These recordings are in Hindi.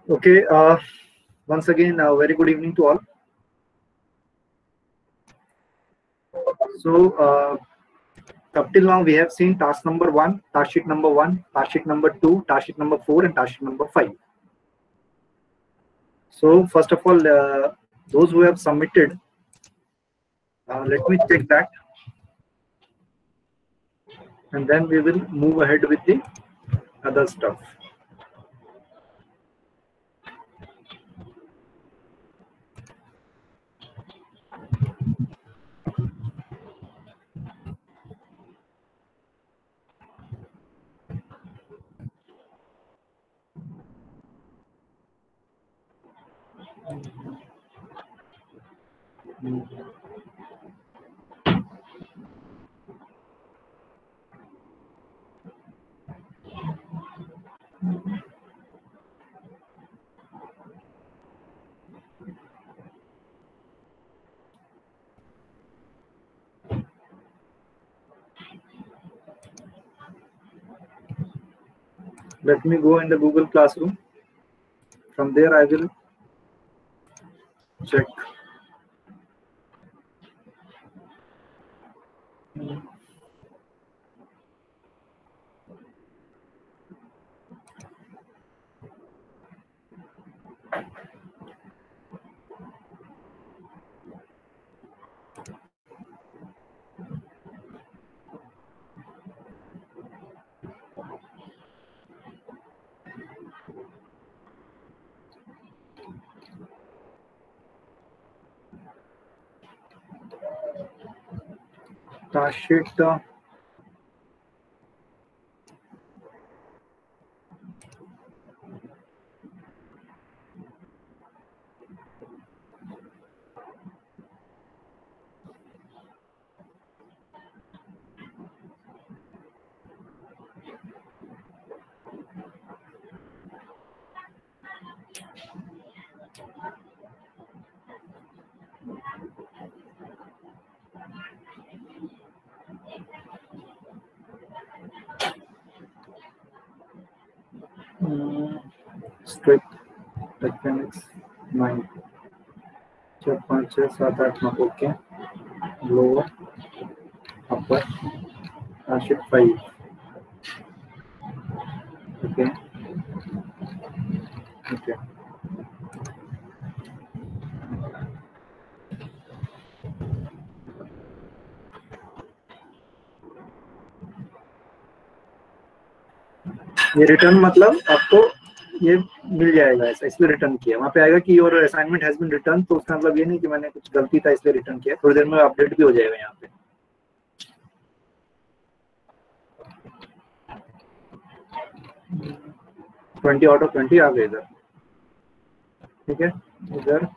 Okay, once again, very good evening to all. So, up till now, we have seen task number 1, task sheet number 1, task sheet number 2, task sheet number 4, and task sheet number 5. So, first of all, those who have submitted, let me check that, and then we will move ahead with the other stuff. Let me go in the Google Classroom. From there, I will check. Task sheet. Strict mechanics 9. 4, 5, 6, 7, 8, 9. Okay. Lower, upper, task sheet 5. Okay. Okay. ये रिटर्न मतलब आपको ये मिल जाएगा, ऐसा इसलिए रिटर्न किया। वहाँ पे आएगा कि your assignment has been return, तो उसका मतलब ये नहीं कि मैंने कुछ गलती था इसलिए रिटर्न किया। थोड़ी देर में अपडेट भी हो जाएगा यहाँ पे। ट्वेंटी आउट ऑफ 20 आ गए इधर। ठीक है, इधर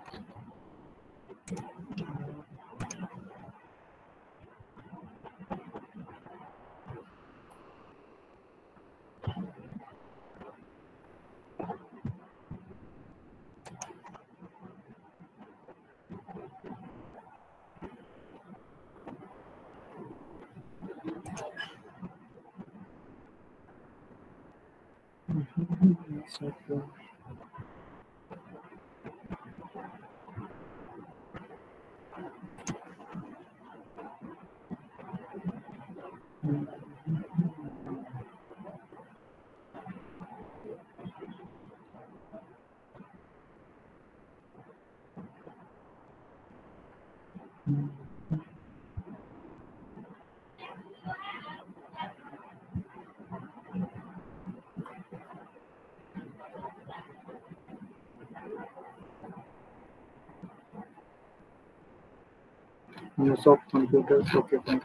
use of computers. Okay, fine.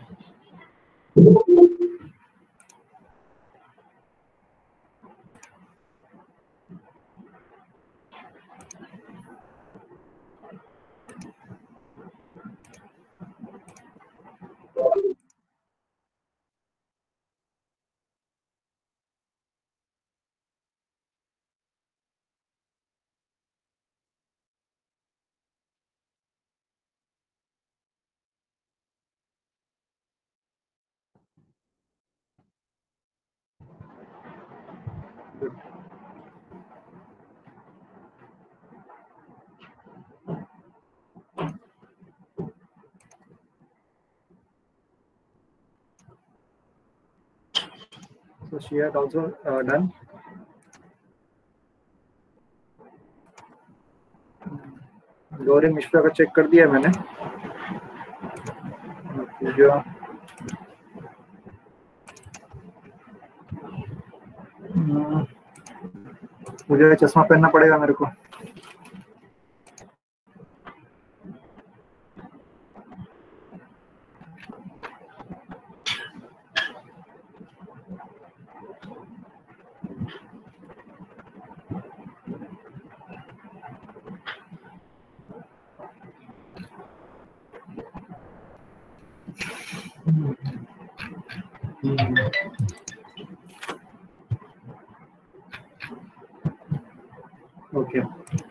she had also done. Gauri Mishra का चेक कर दिया मैंने. पूजा मुझे चश्मा पहनना पड़ेगा मेरे को. ओके.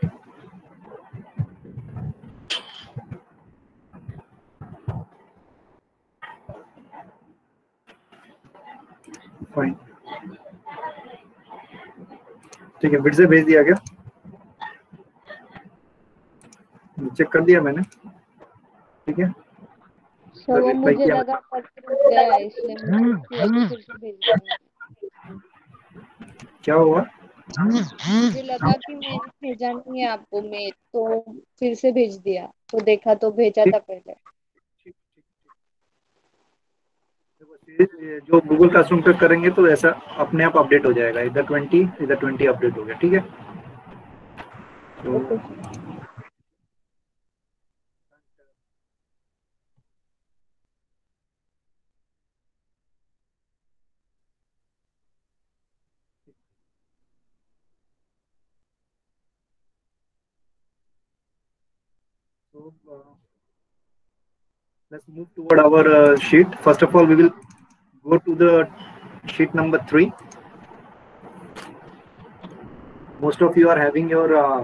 फाइन. ठीक है, फिर से भेज दिया क्या? चेक कर दिया मैंने. ठीक है. सर वो मुझे लगा रुक गया इसलिए मैंने फिर से भेज दिया. क्या हुआ? मुझे लगा कि मैंने भेजा नहीं है आपको मेल, तो फिर से भेज दिया तो देखा तो भेजा था पहले. जो गूगल क्लासरूम पे करेंगे तो ऐसा अपने आप अपडेट हो जाएगा. इधर 20 अपडेट हो गया. ठीक है. तो let's move toward our sheet. First of all, we will go to the sheet number 3. Most of you are having your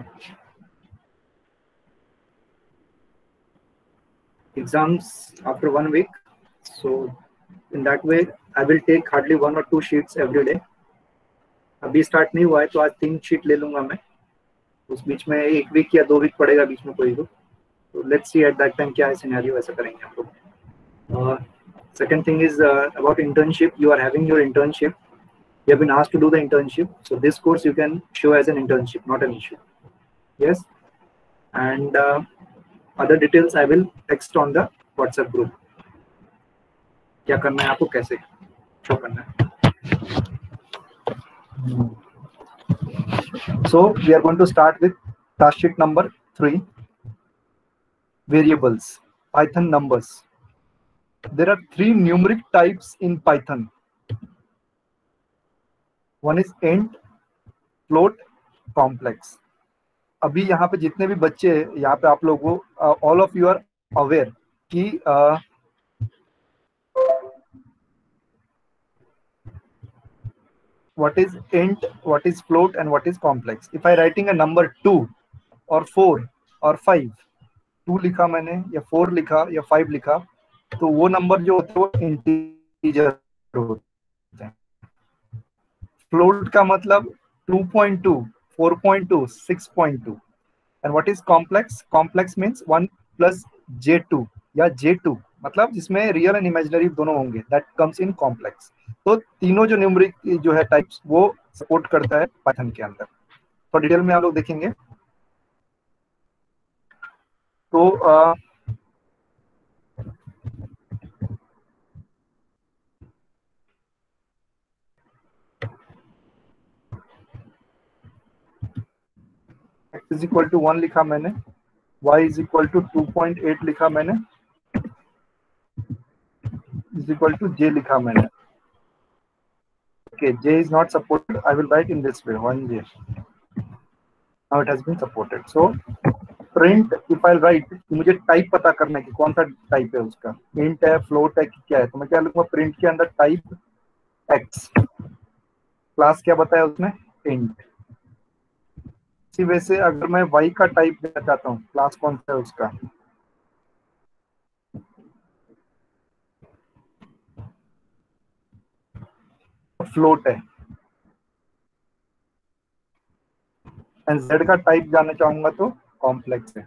exams after 1 week. So in that way, I will take hardly 1 or 2 sheets every day. अभी स्टार्ट नहीं हुआ है तो आज 3 शीट ले लूंगा मैं. उस बीच में 1 वीक या 2 वीक पड़ेगा बीच में कोई को. तो let's see at that time क्या है सिनेरियो. ऐसा करेंगे हम लोग. Second thing is about internship. You are having your internship. You have been asked to do the internship. So this course you can show as an internship, not an issue. Yes. And other details I will text on the WhatsApp group. क्या करना है आपको, कैसे शो करना है. So we are going to start with task sheet number 3. Variables, Python numbers. There are 3 numeric types in Python. One is int, float, complex. अभी यहाँ पे जितने भी बच्चे यहाँ पे आप लोगों को all of you are aware कि what is int, what is float and what is complex. If I writing a number 2 or 4 or 5, 2 लिखा मैंने या 4 लिखा या 5 लिखा, तो वो नंबर जो होते हैं वो इंटीजर होते हैं. फ्लोट का मतलब 2.2, 4.2, 6.2. and what is complex? Complex means 1 plus j2 या j2, मतलब जिसमें रियल एंड इमेजिनरी दोनों होंगे. That comes in complex. तो तीनों जो न्यूमरिक जो है टाइप्स वो सपोर्ट करता है पाइथन के अंदर. तो डिटेल में आप लोग देखेंगे. तो x इज इक्वल टू 1 लिखा मैंने, y इज इक्वल टू 2.8 लिखा मैंने, इज इक्वल टू j लिखा मैंने. Okay, j is not supported. I will write in this way 1j. Now it has been supported. So print, if I'll write, मुझे टाइप पता करना है कि कौन सा टाइप है उसका. इंट है, फ्लोट है कि क्या है. तो मैं क्या लिखूंगा, प्रिंट के अंदर टाइप x, क्लास क्या बताया उसने, इंट. इसी वजह से अगर मैं y का टाइप देना चाहता हूँ, क्लास कौन सा है उसका, फ्लोट है. एंड z का टाइप जानना चाहूंगा तो कॉम्प्लेक्स है.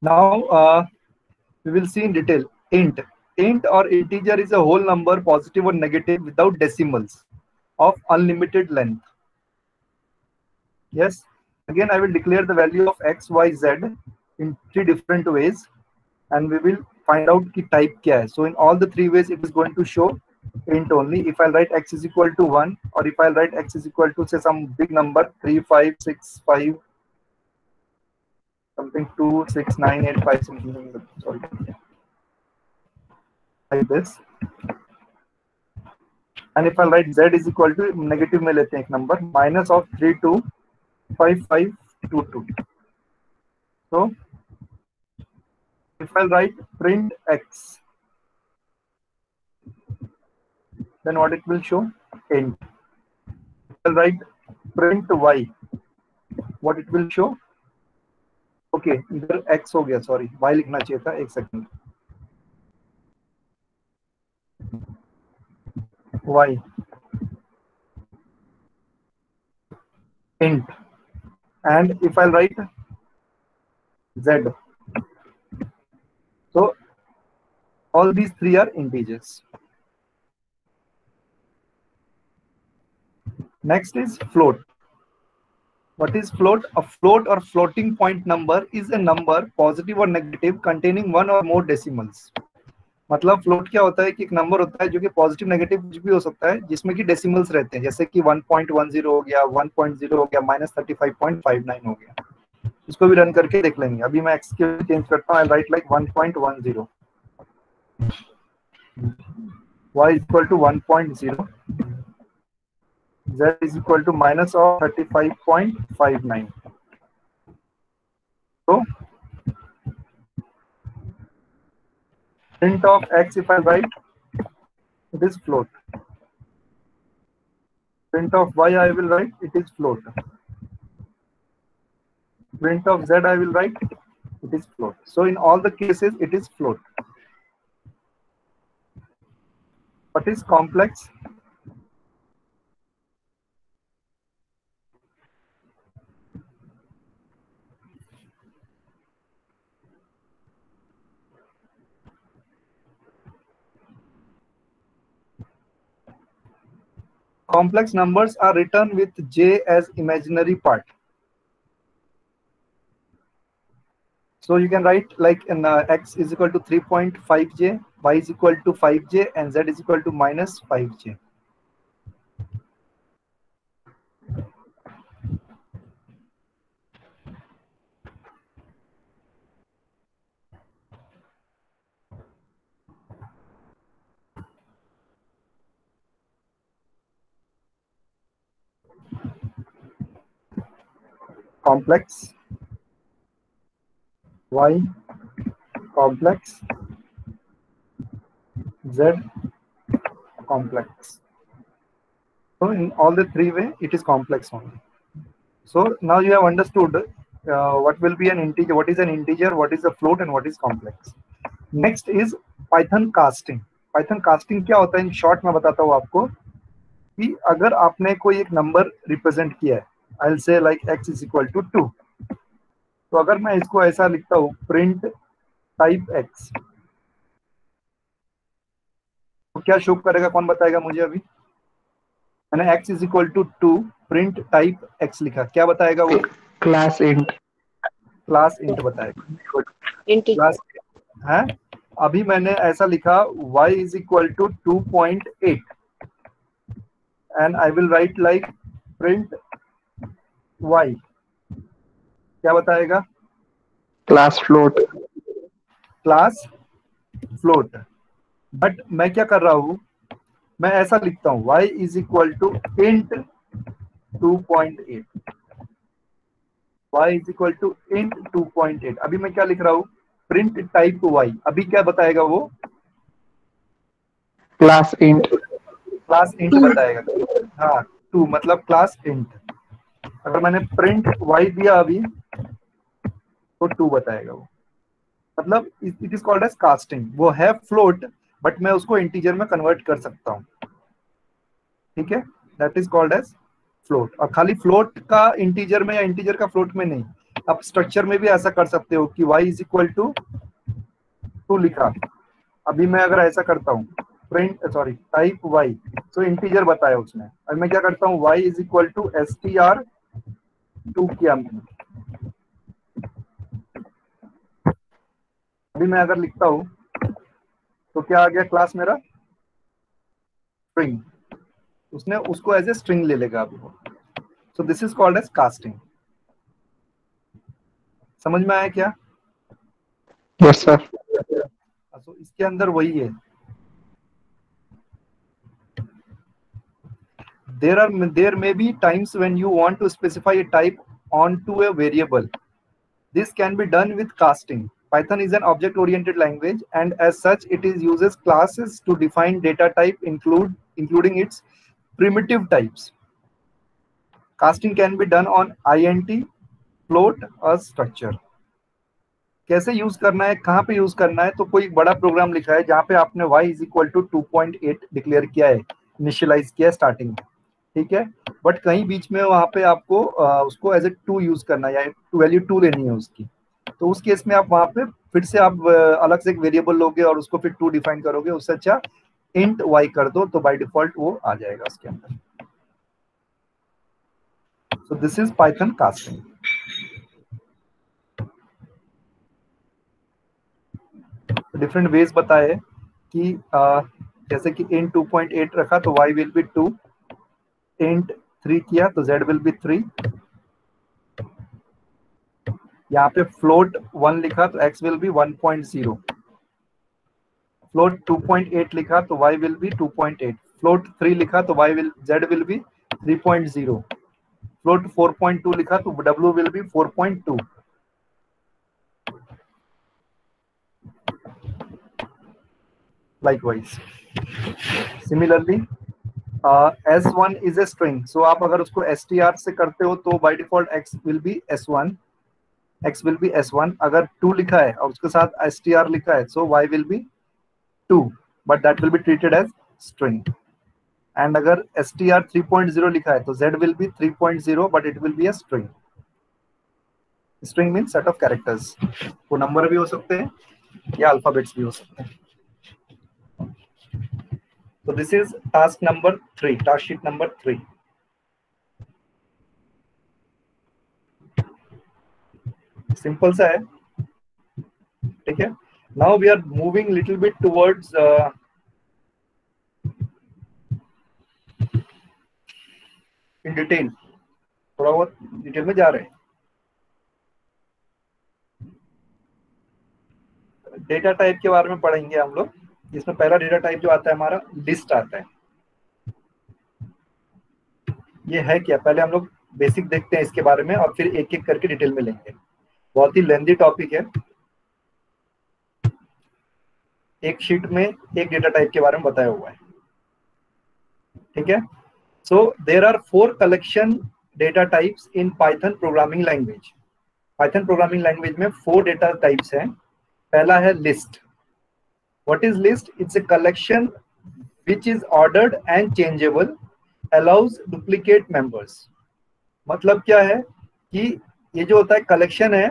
Now we will see in detail. Int or integer is a whole number, positive or negative, without decimals, of unlimited length. Yes. Again, I will declare the value of x, y, z in 3 different ways, and we will find out the type kya hai. So in all the 3 ways, it is going to show int only. If I write x is equal to 1, or if I write x is equal to say some big number 3, 5, 6, 5, something 2, 6, 9, 8, 5, something, sorry, like this. And if I write z is equal to negative में लेते हैं एक number minus of 3, 2, 5, 5, 2, 2. So if I write print x, then what it will show? Int. If I write print y, what it will show? Okay, इधर x हो गया, sorry, y लिखना चाहिए था, एक second. Y int. And if I write z, so all these 3 are integers. Next is float. What is float? A float or floating point number is a number, positive or negative, containing 1 or more decimals. मतलब फ्लोट क्या होता है कि एक नंबर होता है जो कि पॉजिटिव नेगेटिव कुछ भी हो सकता है, जिसमें कि डेसिमल्स रहते हैं, जैसे कि 1.10 हो गया, 1.0 हो गया, -35.59 हो गया. इसको भी रन करके देख लेंगे. अभी मैं एक्स के चेंज करता हूँ. I write like 1.10, y is equal to 1.0, z is equal to minus of 35.59. So print of x, if I write, it is float. Print of y, I will write, it is float. Print of z, I will write, it is float. So in all the cases, it is float. What is complex? Complex numbers are written with j as imaginary part. So you can write like in x is equal to 3.5j, y is equal to 5j, and z is equal to minus 5j. Complex, y, complex, z, complex. So in all the 3 ways, it is complex only. So now you have understood what will be an integer, what is an integer, what is a float, and what is complex. Next is Python casting. Python casting क्या होता है? In short मैं बताता हूँ आपको कि अगर आपने कोई एक नंबर रिप्रेजेंट किया है, I'll say like x is equal to 2. तो अगर मैं इसको ऐसा लिखता हूँ print type x, तो क्या शो करेगा? कौन बताएगा मुझे? अभी मैंने x is equal to 2 print type x लिखा, क्या बताएगा वो? Class int. क्लास इंट बताएगा. इंटीजर. क्लास है. अभी मैंने ऐसा लिखा y is equal to 2.8 and I will write like print y, क्या बताएगा? Class float. Class float. But मैं क्या कर रहा हूं? मैं ऐसा लिखता हूं y is equal to int 2.8. y is equal to int 2.8. अभी मैं क्या लिख रहा हूं? Print type y. अभी क्या बताएगा वो? Class int. क्लास इंट बताएगा. हाँ, 2 मतलब क्लास इंट. अगर मैंने प्रिंट y दिया अभी तो 2 बताएगा वो. मतलब it is called as casting. वो है फ्लोट बट मैं उसको इंटीजर में कन्वर्ट कर सकता हूँ. ठीक है, that is called as float. और खाली फ्लोट का इंटीजर में या इंटीजर का फ्लोट में नहीं, अब स्ट्रक्चर में भी ऐसा कर सकते हो कि y इज इक्वल टू 2 लिखा। अभी मैं अगर ऐसा करता हूँ प्रिंट टाइप y, तो इंटीजर बताया उसने। अब मैं क्या करता हूँ y is equal to str2 किया मैंने। अभी मैं अगर लिखता हूँ तो क्या आ गया क्लास मेरा स्ट्रिंग, उसने उसको एज ए स्ट्रिंग ले लेगा अभी वो। So this is called as casting. समझ में आया क्या? Yes sir. तो इसके अंदर वही है। there may be times when you want to specify a type onto a variable. This can be done with casting. Python is an object-oriented language, and as such, it uses classes to define data type, including its primitive types. Casting can be done on int, float, or structure. कैसे यूज करना है, कहाँ पे यूज करना है? तो कोई बड़ा प्रोग्राम लिखा है जहाँ पे आपने y is equal to 2.8 declare किया है, इनिशियलाइज किया है स्टार्टिंग में, ठीक है। बट कहीं बीच में वहां पे आपको उसको एज ए 2 यूज करना है या वैल्यू 2 लेनी है उसकी। तो उस केस में आप वहां पे फिर से आप अलग से एक वेरिएबल लोगे और उसको फिर 2 डिफाइन करोगे। उससे अच्छा इंट y कर दो तो बाय डिफॉल्ट वो आ जाएगा उसके अंदर। So this is Python casting. Different ways बताए कि जैसे कि int 2.8 रखा तो y विल बी 2, int 3 किया तो z विल बी 3, यहाँ पे फ्लोट 1 लिखा तो x विल बी 1.0, फ्लोट 2.8 लिखा तो y विल बी 2.8, फ्लोट 3 लिखा तो z विल बी 3.0, फ्लोट 4.2 लिखा तो w will be 4.2। Likewise, similarly, s1 is a string, so आप अगर उसको str से करते हो तो by default x will be s1, x will be s1। अगर 2 लिखा है और उसके साथ str लिखा है so y will be 2, but that will be treated as string। and अगर str 3.0 लिखा है तो z will be 3.0, but it will be a string। string means set of characters, वो नंबर भी हो सकते हैं या अल्फाबेट्स भी हो सकते हैं। So this is task number 3, task sheet number 3। Simple सा है, ठीक है। Now we are moving little bit towards in detail, थोड़ा बहुत डिटेल में जा रहे हैं। डेटा टाइप के बारे में पढ़ेंगे हम लोग। इसमें पहला डेटा टाइप जो आता है हमारा लिस्ट आता है। ये है क्या, पहले हम लोग बेसिक देखते हैं इसके बारे में और फिर एक एक करके डिटेल में लेंगे। बहुत ही लेंथी टॉपिक है। एक शीट में एक डेटा टाइप के बारे में बताया हुआ है, ठीक है। So there are 4 collection data types in Python programming language. Python programming language में 4 डेटा टाइप्स हैं। पहला है list. What is list? It's a collection which is ordered and changeable, allows duplicate members। मतलब क्या है कि ये जो होता है कलेक्शन है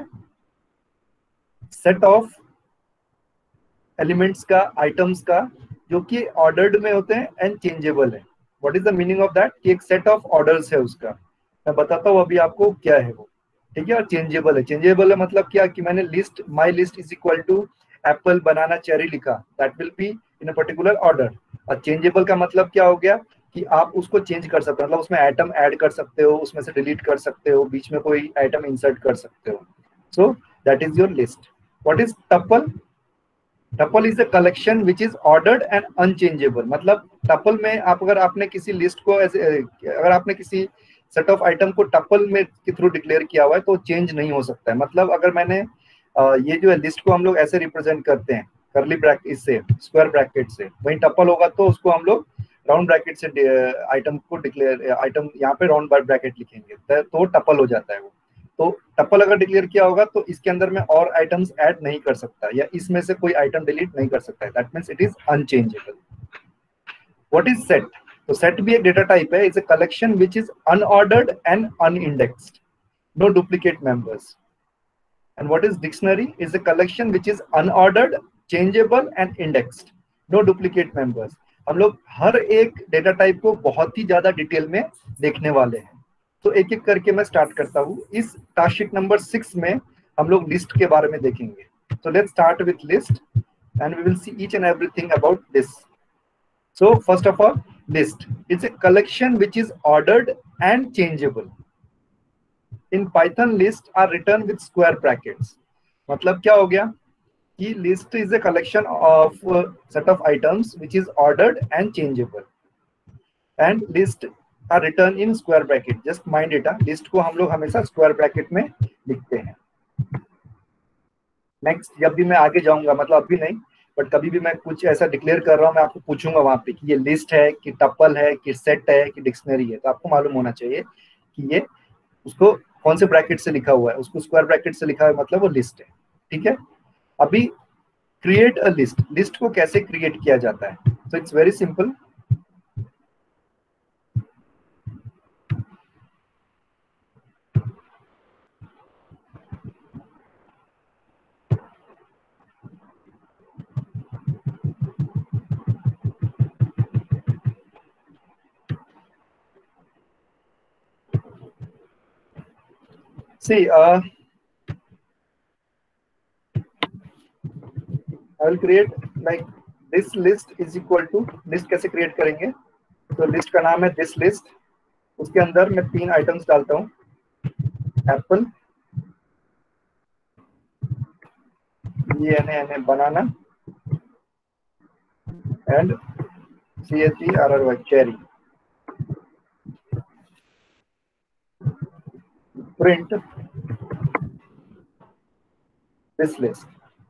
सेट ऑफ एलिमेंट्स का, आइटम्स का, जो कि ऑर्डर्ड में होते हैं एंड चेंजेबल है। What is the meaning of that? कि एक सेट ऑफ ऑर्डर्स है उसका, मैं बताता हूँ अभी आपको क्या है वो, ठीक है। और चेंजेबल है। चेंजेबल है मतलब क्या कि मैंने list, my list is equal to apple banana cherry लिखा, that will be in a particular order. और चेंजेबल का मतलब क्या हो गया कि आप उसको चेंज कर सकते हो, मतलब उसमें आइटम ऐड कर सकते हो, उसमें से डिलीट कर सकते हो, बीच में कोई आइटम इंसर्ट कर सकते हो। So that is your list. What is tuple? Tuple is a collection which is ordered and unchangeable. मतलब टपल में आप अगर आपने किसी लिस्ट को अगर आपने किसी सेट ऑफ आइटम को टपल में के थ्रू डिक्लेयर किया हुआ है तो चेंज नहीं हो सकता है। मतलब अगर मैंने ये जो है लिस्ट को हम लोग ऐसे रिप्रेजेंट करते हैं करली ब्रैकेट से, स्क्वायर ब्रैकेट से, वहीं टपल होगा तो उसको हम लोग राउंड ब्रैकेट से आइटम को डिक्लेयर, आइटम यहाँ पे राउंड ब्रैकेट लिखेंगे तो टपल हो जाता है वो। तो टपल अगर डिक्लेयर किया होगा तो इसके अंदर में और आइटम्स ऐड नहीं कर सकता या इसमें से कोई आइटम डिलीट नहीं कर सकता है। That means it is unchangeable. What is set? तो सेट भी एक डेटा टाइप है। It's a collection which is unordered and unindexed, no duplicate members. And what is dictionary? Is a collection which is unordered, changeable and indexed. No duplicate members. हम लोग हर एक डेटा टाइप को बहुत ही ज्यादा डिटेल में देखने वाले हैं, तो एक एक करके मैं स्टार्ट करता हूँ। इस टास्क शीट नंबर 6 में हम लोग लिस्ट के बारे में देखेंगे। So let's start with list and we will see each and everything about this. So first of all, list. It's a collection which is ordered and changeable. In Python, lists are written with square brackets. मतलब क्या हो गया कि list is a collection of set of items which is ordered and changeable. And list are written in square bracket. Just mind it, list को हम लोग हमेशा square bracket में लिखते हैं। नेक्स्ट, जब भी मैं आगे जाऊंगा, मतलब अभी नहीं बट कभी भी मैं कुछ ऐसा डिक्लेयर कर रहा हूँ, मैं आपको पूछूंगा वहां पे कि ये लिस्ट है कि टपल है कि सेट है कि डिक्शनरी है, तो आपको मालूम होना चाहिए कि ये उसको कौन से ब्रैकेट से लिखा हुआ है। उसको स्क्वायर ब्रैकेट से लिखा है मतलब वो लिस्ट है। ठीक है, अभी क्रिएट अ लिस्ट। लिस्ट को कैसे क्रिएट किया जाता है? तो it's very simple. See, I will create like this list is equal to, list कैसे क्रिएट करेंगे? तो लिस्ट का नाम है दिस लिस्ट, उसके अंदर मैं 3 आइटम्स डालता हूँ, apple, banana and CHERRY cherry. Print this list.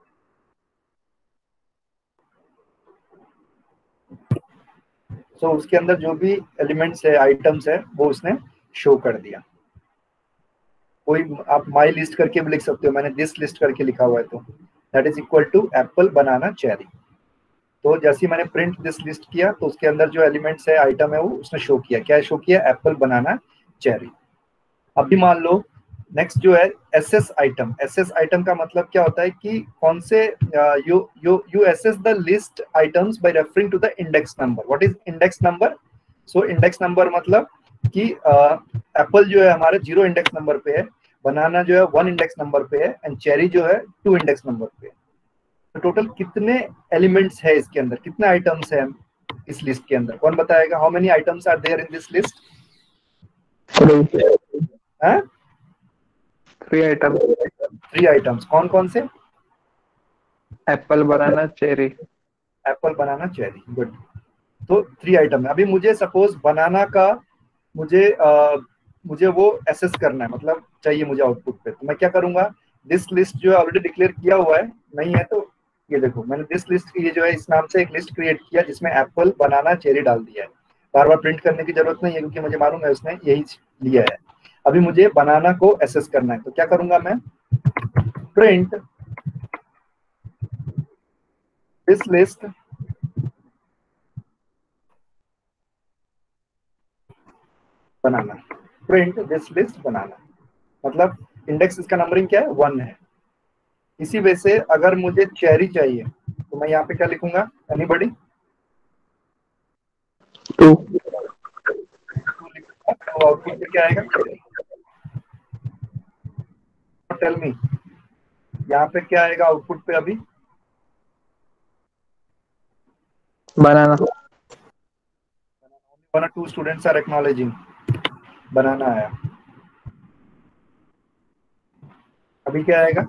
So उसके अंदर जो भी एलिमेंट्स है, आइटम्स है, वो उसने शो कर दिया। कोई आप माई लिस्ट करके भी लिख सकते हो, मैंने दिस लिस्ट करके लिखा हुआ है, तो that is equal to apple, banana, cherry. तो जैसे ही मैंने प्रिंट दिस लिस्ट किया तो उसके अंदर जो एलिमेंट्स है, आइटम है, वो उसने शो किया। क्या शो किया? Apple, banana, cherry. अभी मान लो नेक्स्ट जो है एसएस आइटम। एसएस आइटम का मतलब क्या होता है कि कौन से you access the list items by referring to the index number. What is index number? So index number मतलब कि एप्पल जो है हमारे 0 इंडेक्स नंबर पे है, बनाना जो है 1 इंडेक्स नंबर पे है एंड चेरी जो है 2 इंडेक्स नंबर पे है। तो टोटल कितने एलिमेंट्स है इसके अंदर, कितने आइटम्स है इस लिस्ट के अंदर? कौन बताएगा? How many items are there in this list? 3 item. 3 items. कौन कौन से? Apple, banana, cherry. Apple, banana, cherry. Good. तो 3 आइटम है। अभी मुझे सपोज बनाना का मुझे वो एसेस करना है, मतलब चाहिए मुझे आउटपुट पे, तो मैं क्या करूंगा? दिस लिस्ट जो है ऑलरेडी डिक्लेयर किया हुआ है, नहीं है तो ये देखो मैंने दिस लिस्ट, ये जो है इस नाम से एक लिस्ट क्रिएट किया जिसमें एप्पल, बनाना, चेरी डाल दिया है। बार बार प्रिंट करने की जरूरत नहीं है क्योंकि मुझे मालूम है उसने यही लिया है। अभी मुझे बनाना को एसेस करना है, तो क्या करूंगा मैं? Print this list banana. Print this list banana मतलब इंडेक्स इसका नंबरिंग क्या है? 1 है। इसी वजह से अगर मुझे चेरी चाहिए तो मैं यहाँ पे क्या लिखूंगा? एनीबॉडी? 2। तो आउटपुट पे क्या आएगा? टेल मी, यहाँ पे क्या आएगा आउटपुट पे? अभी banana. 1 or 2 students are acknowledging. Banana आया। अभी क्या आएगा?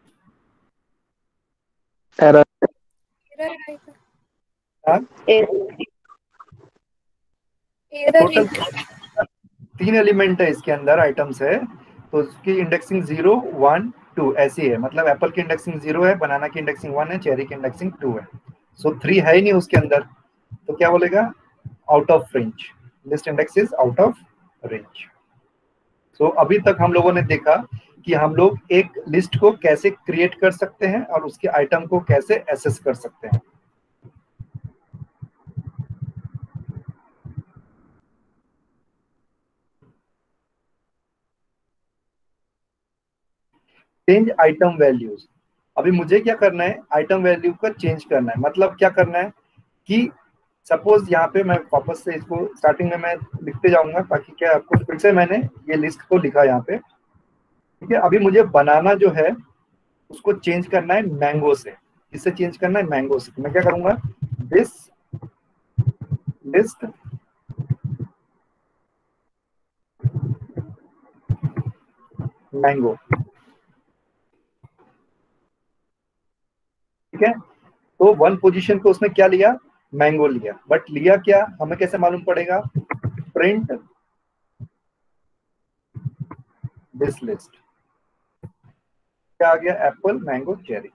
एरर। टोटल 3 एलिमेंट है इसके अंदर, आइटम्स है, तो उसकी इंडेक्सिंग 0, 1, 2 ऐसी है। मतलब एप्पल की इंडेक्सिंग 0 है, बनाना की इंडेक्सिंग 1 है, चेरी की इंडेक्सिंग 2 है। सो 3 है ही नहीं उसके अंदर, तो क्या बोलेगा? Out of range. List index is out of range. So अभी तक हम लोगों ने देखा कि हम लोग एक लिस्ट को कैसे क्रिएट कर सकते हैं और उसके आइटम को कैसे एसेस कर सकते हैं। Change item values. अभी मुझे क्या करना है, आइटम वैल्यू का चेंज करना है। मतलब क्या करना है कि सपोज यहाँ पे मैं वापस से इसको स्टार्टिंग में मैं लिखते जाऊंगा ताकि क्या आपको, फिर से मैंने ये लिस्ट को लिखा यहाँ पे, ठीक है। अभी मुझे बनाना जो है उसको चेंज करना है मैंगो से। इससे चेंज करना है मैंगो से। मैं क्या करूंगा, दिस लिस्ट मैंगो, ठीक है। तो वन पोजीशन पे उसने क्या लिया, मैंगो लिया, बट लिया क्या हमें कैसे मालूम पड़ेगा, प्रिंट दिस लिस्ट। क्या आ गया, apple mango cherry,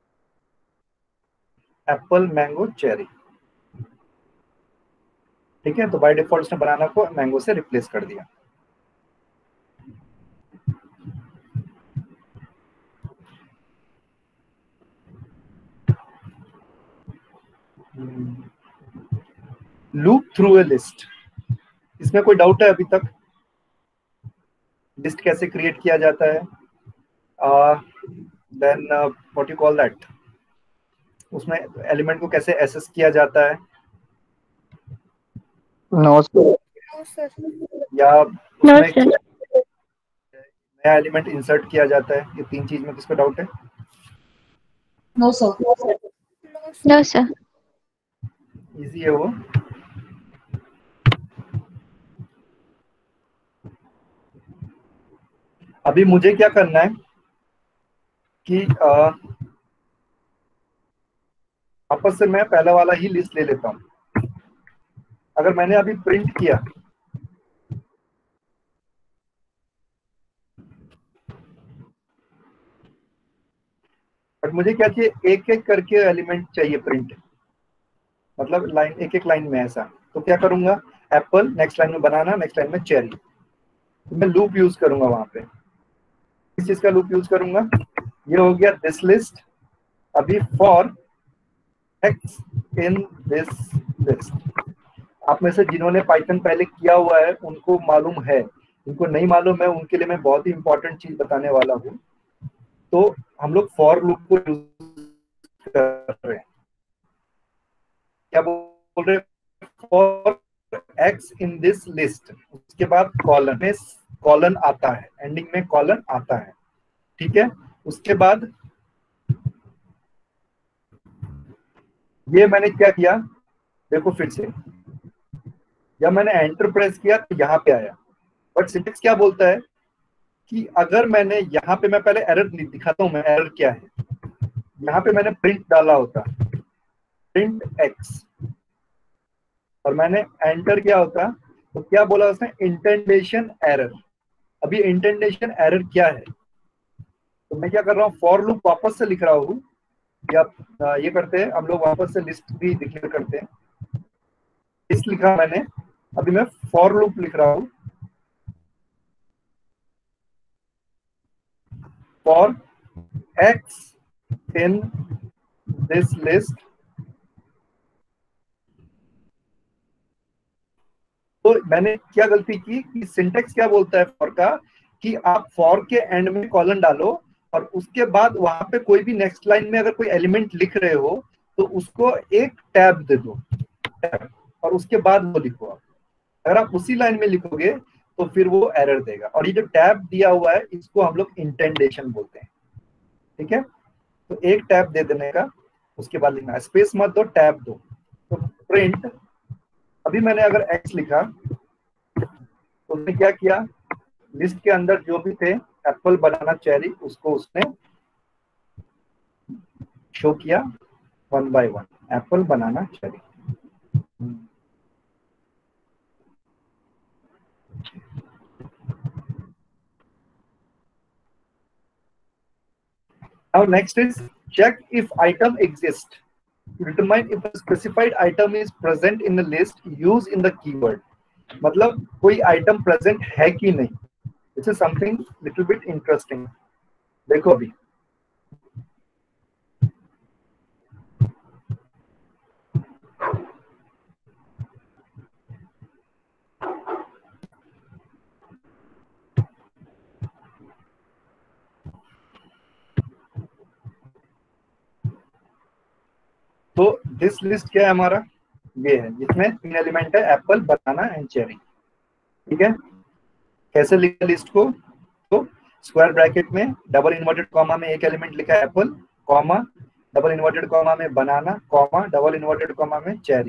apple mango cherry, ठीक है। तो बाय डिफॉल्ट उसने बनाना को मैंगो से रिप्लेस कर दिया। लूप थ्रू ए लिस्ट, इसमें कोई डाउट है अभी तक? लिस्ट कैसे क्रिएट किया जाता है, then what you call that, उसमें एलिमेंट को कैसे एसेस किया जाता है, नो सर। No sir. या नो उसमें सर। नया एलिमेंट इंसर्ट किया जाता है, ये तीन चीज में किसको डाउट है? No sir. No sir. Easy है वो। अभी मुझे क्या करना है कि वापस से मैं पहला वाला ही लिस्ट ले लेता हूँ। अगर मैंने अभी प्रिंट किया, बट मुझे क्या चाहिए, एक एक करके एलिमेंट चाहिए प्रिंट, मतलब लाइन एक एक लाइन में ऐसा। तो क्या करूंगा, एप्पल, नेक्स्ट लाइन में बनाना, नेक्स्ट लाइन में चेरी। तो मैं लूप यूज करूंगा वहां पे। किस चीज का लूप यूज करूंगा, ये हो गया दिस लिस्ट, अभी for x in this list. आप में से जिन्होंने पाइथन पहले किया हुआ है उनको मालूम है, उनको नहीं मालूम है उनके लिए मैं बहुत ही इंपॉर्टेंट चीज बताने वाला हूँ। तो हम लोग फॉर लूप को यूज कर रहे हैं। क्या बोल रहे हैं, for x in this list, उसके बाद कॉलन में कॉलन आता है, एंडिंग में कॉलन आता है, ठीक है। उसके बाद ये मैंने क्या किया, देखो फिर से, जब मैंने एंटर प्रेस किया तो यहाँ पे आया, बट सिंटेक्स क्या बोलता है कि अगर मैंने यहाँ पे, मैं पहले एरर दिखाता हूँ मैं एरर क्या है। यहाँ पे मैंने प्रिंट डाला होता, प्रिंट एक्स, और मैंने एंटर किया होता, तो क्या बोला उसने, इंटेंडेशन एरर। अभी इंटेंडेशन एरर क्या है, तो मैं क्या कर रहा हूँ, फॉर लूप वापस से लिख रहा हूँ, या ये करते हैं हम लोग, वापस से लिस्ट भी डिक्लेयर करते हैं। लिस्ट लिखा मैंने, अभी मैं फॉर लूप लिख रहा हूँ, for x in this list. तो मैंने क्या गलती की कि सिंटेक्स क्या बोलता है फॉर का, कि आप फॉर के एंड में कॉलन डालो और उसके बाद वहां पे कोई भी नेक्स्ट लाइन में अगर कोई एलिमेंट लिख रहे हो तो उसको एक टैब दे दो, टैब, और उसके बाद वो लिखो आप। अगर आप उसी लाइन में लिखोगे तो फिर वो एरर देगा। और ये जो टैब दिया हुआ है इसको हम लोग इंटेंडेशन बोलते हैं, ठीक है। तो एक टैब दे देने का, उसके बाद लिखना, स्पेस मत दो, टैब दो। तो प्रिंट, अभी मैंने अगर एक्स लिखा तो उसने क्या किया, लिस्ट के अंदर जो भी थे एप्पल बनाना चेरी, उसको उसने शो किया one by one, apple banana cherry. Now next is check if item exists. To determine if a specified item is present in the list, use in the keyword. मतलब कोई आइटम प्रेजेंट है कि नहीं। This is something little bit interesting. देखो अभी, दिस लिस्ट क्या है हमारा, ये है जिसमें 3 एलिमेंट है, एप्पल, बनाना एंड चेरी। ठीक है, कैसे लिखा लिस्ट को, तो स्क्वायर ब्रैकेट में डबल इन्वर्टेड कॉमा में एक एलिमेंट लिखा है apple, comma double inverted comma में banana, comma double inverted comma में चेरी।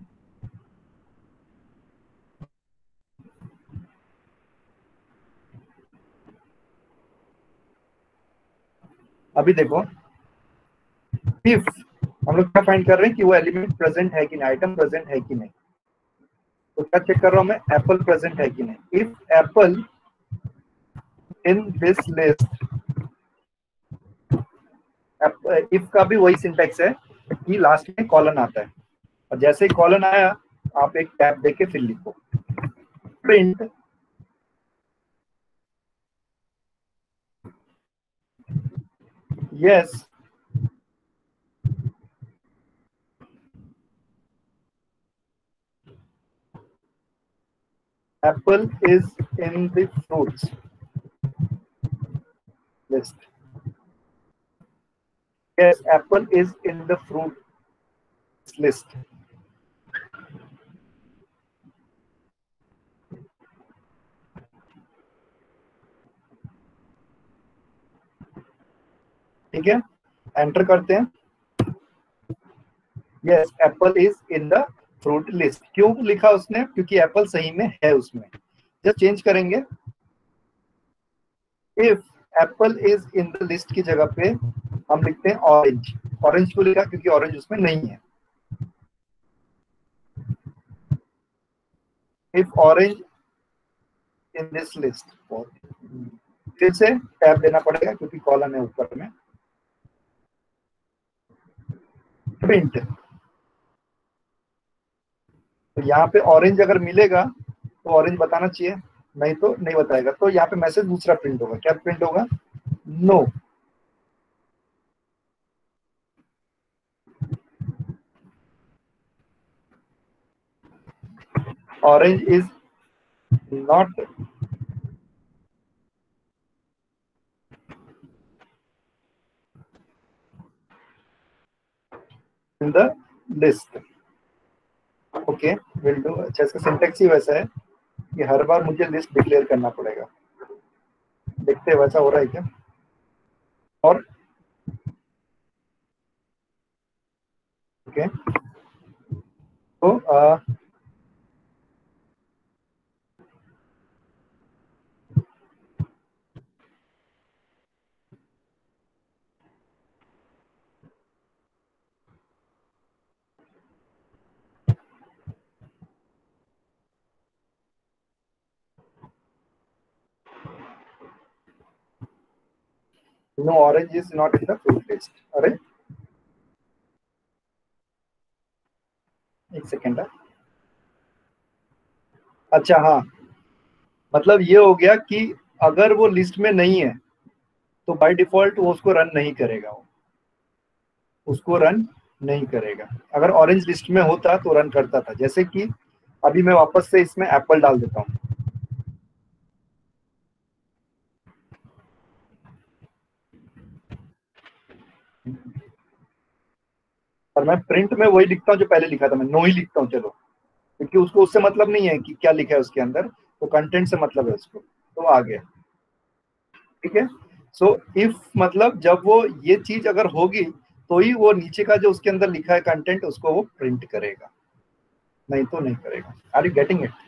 अभी देखो, इफ हम लोग क्या फाइंड कर रहे हैं कि वो एलिमेंट प्रेजेंट है कि नहीं, आइटम प्रेजेंट है कि नहीं, तो क्या चेक कर रहा हूं मैं, एप्पल प्रेजेंट है कि नहीं। If apple in this list, if का भी वही सिंटेक्स है कि लास्ट में कॉलन आता है, और जैसे ही कॉलन आया आप एक टैब देके फिर लिखो, print yes apple is in the fruits list. Yes, apple is in the fruit list. ठीक है, एंटर करते हैं। Yes, apple is in the fruit list. क्यों लिखा उसने, क्योंकि एप्पल सही में है उसमें। जब चेंज करेंगे, if apple is in the list की जगह पे हम लिखते हैं ऑरेंज। ऑरेंज क्यों लिखा, क्योंकि ऑरेंज उसमें नहीं है। If orange in this list, फिर से टैब देना पड़ेगा क्योंकि कॉलम है ऊपर में। प्रिंट, तो यहाँ पे ऑरेंज अगर मिलेगा तो ऑरेंज बताना चाहिए, नहीं तो नहीं बताएगा। तो यहाँ पे मैसेज दूसरा प्रिंट होगा। क्या प्रिंट होगा, no orange is not in the list. Okay, will do. अच्छा, इसका सिंटेक्स ही वैसा है कि हर बार मुझे लिस्ट डिक्लेयर करना पड़ेगा। देखते हैं वैसा हो रहा है क्या। और ओके, तो no orange is not in the fruit list. अरे एक सेकेंड है। अच्छा हाँ, मतलब ये हो गया कि अगर वो लिस्ट में नहीं है तो बाय डिफॉल्ट वो उसको रन नहीं करेगा, वो उसको रन नहीं करेगा। अगर ऑरेंज लिस्ट में होता तो रन करता था। जैसे कि अभी मैं वापस से इसमें एप्पल डाल देता हूँ। और मैं प्रिंट में वही लिखता हूँ जो पहले लिखा था, मैं नो ही लिखता हूँ। चलो, क्योंकि उसको उससे मतलब नहीं है कि क्या लिखा है उसके अंदर, तो कंटेंट से मतलब है उसको, तो आ गया। ठीक है, सो इफ मतलब जब वो ये चीज अगर होगी तो ही वो नीचे का जो उसके अंदर लिखा है कंटेंट उसको वो प्रिंट करेगा, नहीं तो नहीं करेगा। Are you getting it?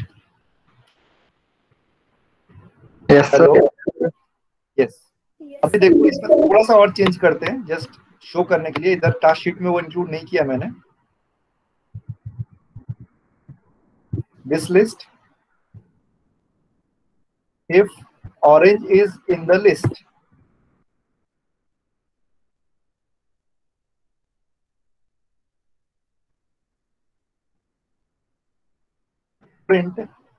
Yes hello, sir. Yes. अभी देखो, इसमें थोड़ा सा और चेंज करते हैं जस्ट शो करने के लिए। इधर टास्क शीट में वो इंक्लूड नहीं किया मैंने। This list, if orange is in the list, print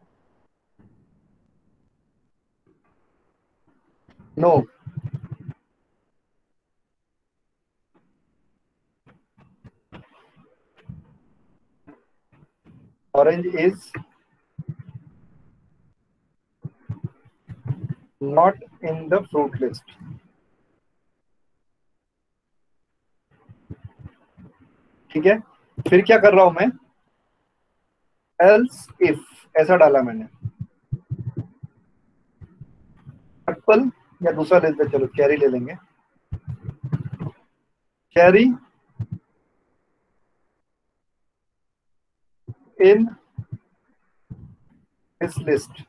no orange is not in the fruit list। ठीक है, फिर क्या कर रहा हूं मैं, एल्स इफ ऐसा डाला मैंने, एप्पल या दूसरा लेते, चलो चेरी ले लेंगे, चेरी इन दिस लिस्ट।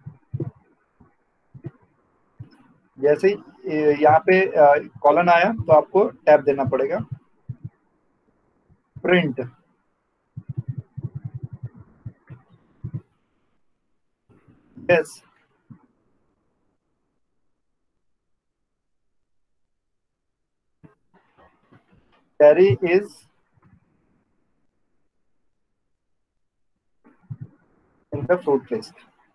जैसे ही यहाँ पे कॉलन आया तो आपको टैब देना पड़ेगा, print yes cherry is in the fruit list.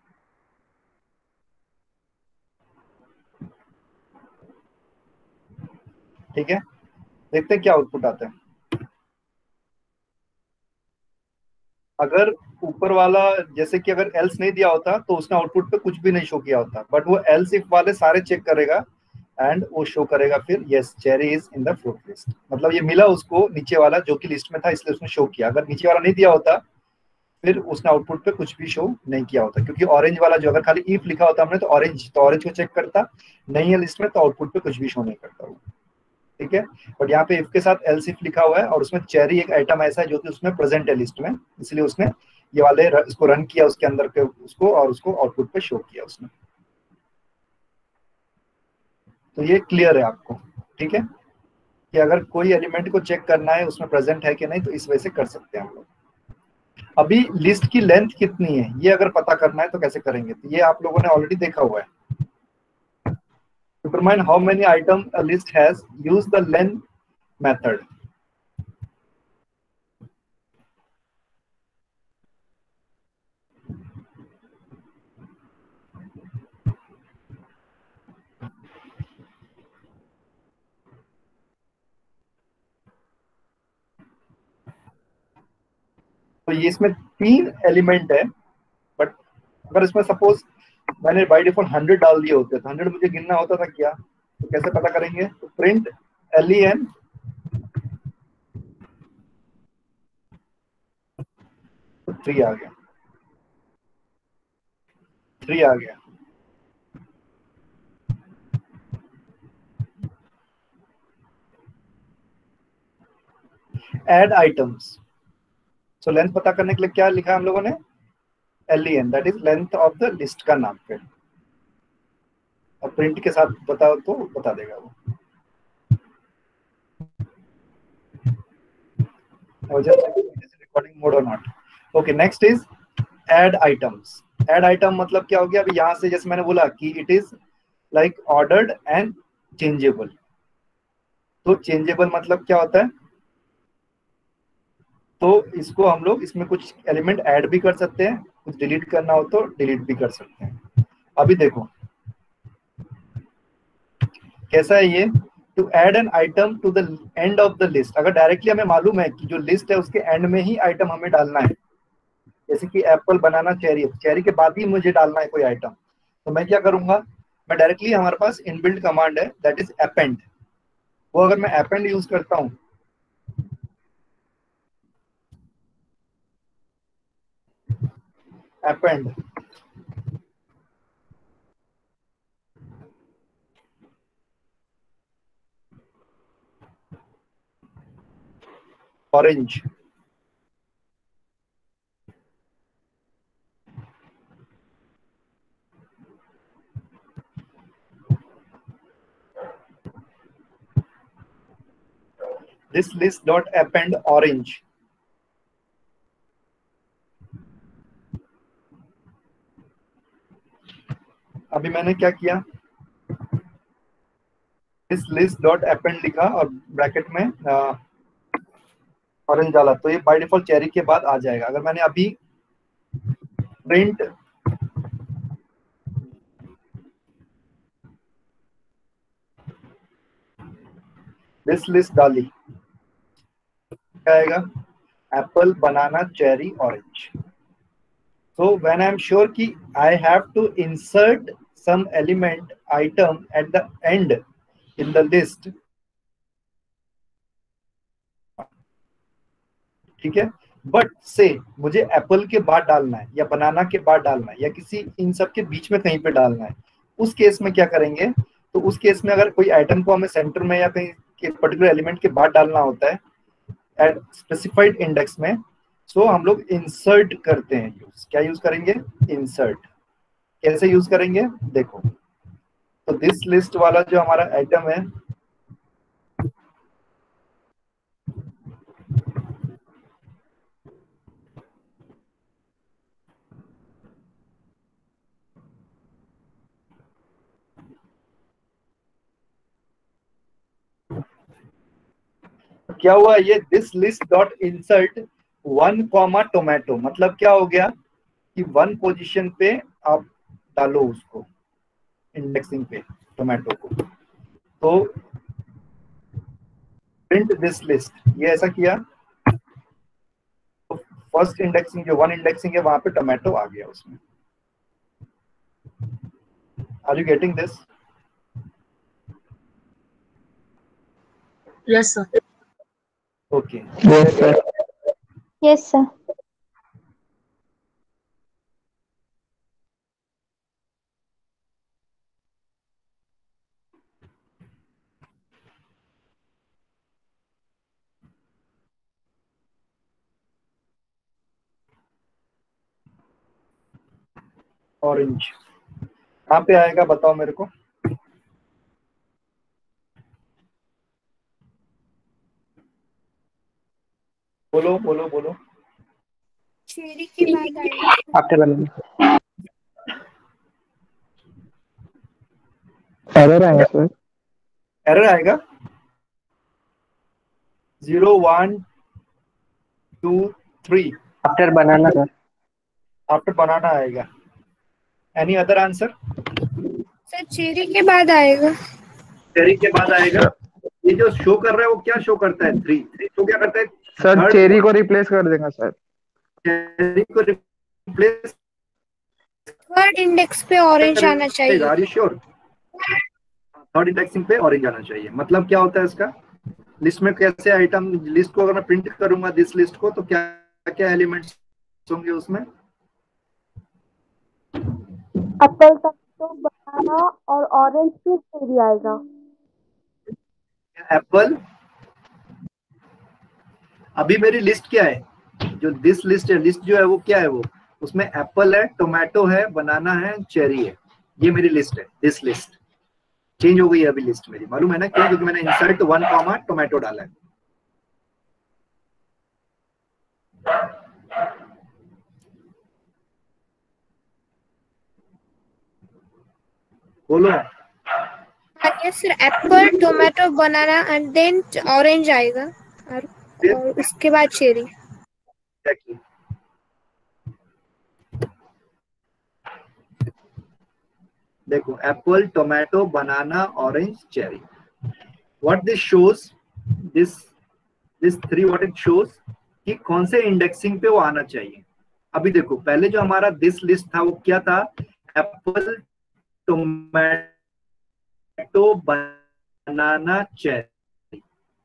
ठीक है, देखते हैं क्या आउटपुट आता है। अगर ऊपर वाला, जैसे कि अगर एल्स नहीं दिया होता तो उसने आउटपुट पे कुछ भी नहीं शो किया होता, बट वो एल्स इफ वाले सारे चेक करेगा एंड वो शो करेगा फिर yes cherry is in the fruit list. मतलब ये मिला उसको नीचे वाला जो कि लिस्ट में था, इसलिए उसने शो किया। अगर नीचे वाला नहीं दिया होता फिर उसने आउटपुट पे कुछ भी शो नहीं किया होता, क्योंकि ऑरेंज वाला जो, अगर खाली इफ लिखा होता हमने तो ऑरेंज को चेक करता, नहीं है लिस्ट में तो आउटपुट पे कुछ भी शो नहीं करता वो। ठीक है, बट यहाँ पे इफ के साथ एल्स इफ लिखा हुआ है और उसमें चेरी एक आइटम ऐसा है जो कि उसमें प्रेजेंट है लिस्ट में, इसलिए उसने ये वाले इसको रन किया उसके अंदर के उसको, और उसको आउटपुट पे शो किया उसने। तो ये क्लियर है आपको। ठीक है, कि अगर कोई एलिमेंट को चेक करना है उसमें प्रेजेंट है कि नहीं तो इस वजह से कर सकते हैं हम लोग। अभी लिस्ट की लेंथ कितनी है ये अगर पता करना है तो कैसे करेंगे, तो ये आप लोगों ने ऑलरेडी देखा हुआ है। Determine how many items a list has, use the len method. तो ये इसमें 3 एलिमेंट है, बट अगर इसमें सपोज मैंने बाय डिफॉल्ट 100 डाल दिए होते तो 100 मुझे गिनना होता था क्या, तो कैसे पता करेंगे, तो प्रिंट len तो 3 आ गया, 3 आ गया। एड आइटम्स, सो लेंथ पता करने के लिए क्या लिखा हम लोगों ने, len that is length of the list का नाम पे, और प्रिंट के साथ बताओ तो बता देगा वो। रिकॉर्डिंग मोड और not. Okay, next is add items. Add item मतलब क्या हो गया, अभी यहाँ से जैसे मैंने बोला कि it is like ordered and changeable. तो चेंजेबल मतलब क्या होता है, तो इसको हम लोग इसमें कुछ एलिमेंट ऐड भी कर सकते हैं, कुछ डिलीट करना हो तो डिलीट भी कर सकते हैं। अभी देखो कैसा है ये, to add an item to the end of the list. अगर डायरेक्टली हमें मालूम है कि जो लिस्ट है उसके एंड में ही आइटम हमें डालना है, जैसे कि एप्पल, बनाना, चेरी, चेरी के बाद ही मुझे डालना है कोई आइटम, तो मैं क्या करूंगा, मैं डायरेक्टली, हमारे पास इनबिल्ट कमांड है दैट इज अपेंड। वो अगर मैं अपेंड यूज करता हूं, append orange, this list dot append orange। अभी मैंने क्या किया, इस लिस्ट डॉट अपेंड लिखा और ब्रैकेट में ऑरेंज डाला, तो ये बाय डिफॉल्ट चेरी के बाद आ जाएगा। अगर मैंने अभी प्रिंट दिस लिस्ट डाली, क्या आएगा, apple, banana, cherry, orange. So when I am sure कि I have to insert some element item at the end in the list, ठीक है। बट से मुझे एप्पल के बाद डालना है या बनाना के बाद डालना है या किसी इन सब के बीच में कहीं पे डालना है, उस केस में क्या करेंगे? तो उस केस में अगर कोई आइटम को हमें सेंटर में या कहीं के पर्टिकुलर एलिमेंट के बाद डालना होता है एट स्पेसिफाइड इंडेक्स में, सो हम लोग इंसर्ट करते हैं। यूज क्या यूज करेंगे? इंसर्ट। कैसे यूज करेंगे देखो, तो दिस लिस्ट वाला जो हमारा आइटम है, क्या हुआ ये this list dot insert 1 comma tomato, मतलब क्या हो गया कि 1 पोजीशन पे आप डालो उसको इंडेक्सिंग पे टोमेटो को, तो प्रिंट दिस लिस्ट, ये ऐसा किया तो फर्स्ट इंडेक्सिंग जो 1 इंडेक्सिंग है वहां पे टोमेटो आ गया उसमें। Are you getting this? Yes, sir. Okay. Yes, sir. Yes, sir. Orange कहाँ पे आएगा बताओ मेरे को? बोलो बोलो बोलो। चेरी के बाद आएगा। After banana. Error आएगा सर। एरर आएगा 0 1 2 3 After banana sir. After banana आएगा। Any other answer? Sir cherry के बाद आएगा। चेरी के बाद आएगा। ये जो शो कर रहा है वो क्या शो करता है? 3 शो क्या करता है? सर चेरी को रिप्लेस कर देगा सर। चेरी को रिप्लेस थर्ड इंडेक्स पे ऑरेंज आना चाहिए। Are you sure? Third indexing पे ऑरेंज आना चाहिए। मतलब क्या होता है इसका? लिस्ट में कैसे आइटम, लिस्ट को अगर मैं प्रिंट करूंगा दिस लिस्ट को, तो क्या क्या एलिमेंट्स होंगे उसमें? एप्पल तक तो बनाना और ऑरेंज फिर चेरी आएगा। एप्पल, अभी मेरी लिस्ट क्या है? जो दिस लिस्ट है, लिस्ट जो है वो क्या है? वो उसमें एप्पल है, टोमेटो है, बनाना है, चेरी है। ये मेरी लिस्ट है। दिस लिस्ट चेंज हो गई है अभी लिस्ट मेरी, मालूम है ना क्यों? क्योंकि मैंने इंसर्ट 1 कॉमा टोमेटो डाला है। बोलो। Yes sir, apple tomato banana and then orange आएगा और उसके बाद चेरी। Exactly. देखो apple, tomato, banana, orange, cherry. What this shows, this 3 what it shows कि कौन से इंडेक्सिंग पे वो आना चाहिए। अभी देखो पहले जो हमारा दिस लिस्ट था वो क्या था? Apple, tomato, banana, cherry.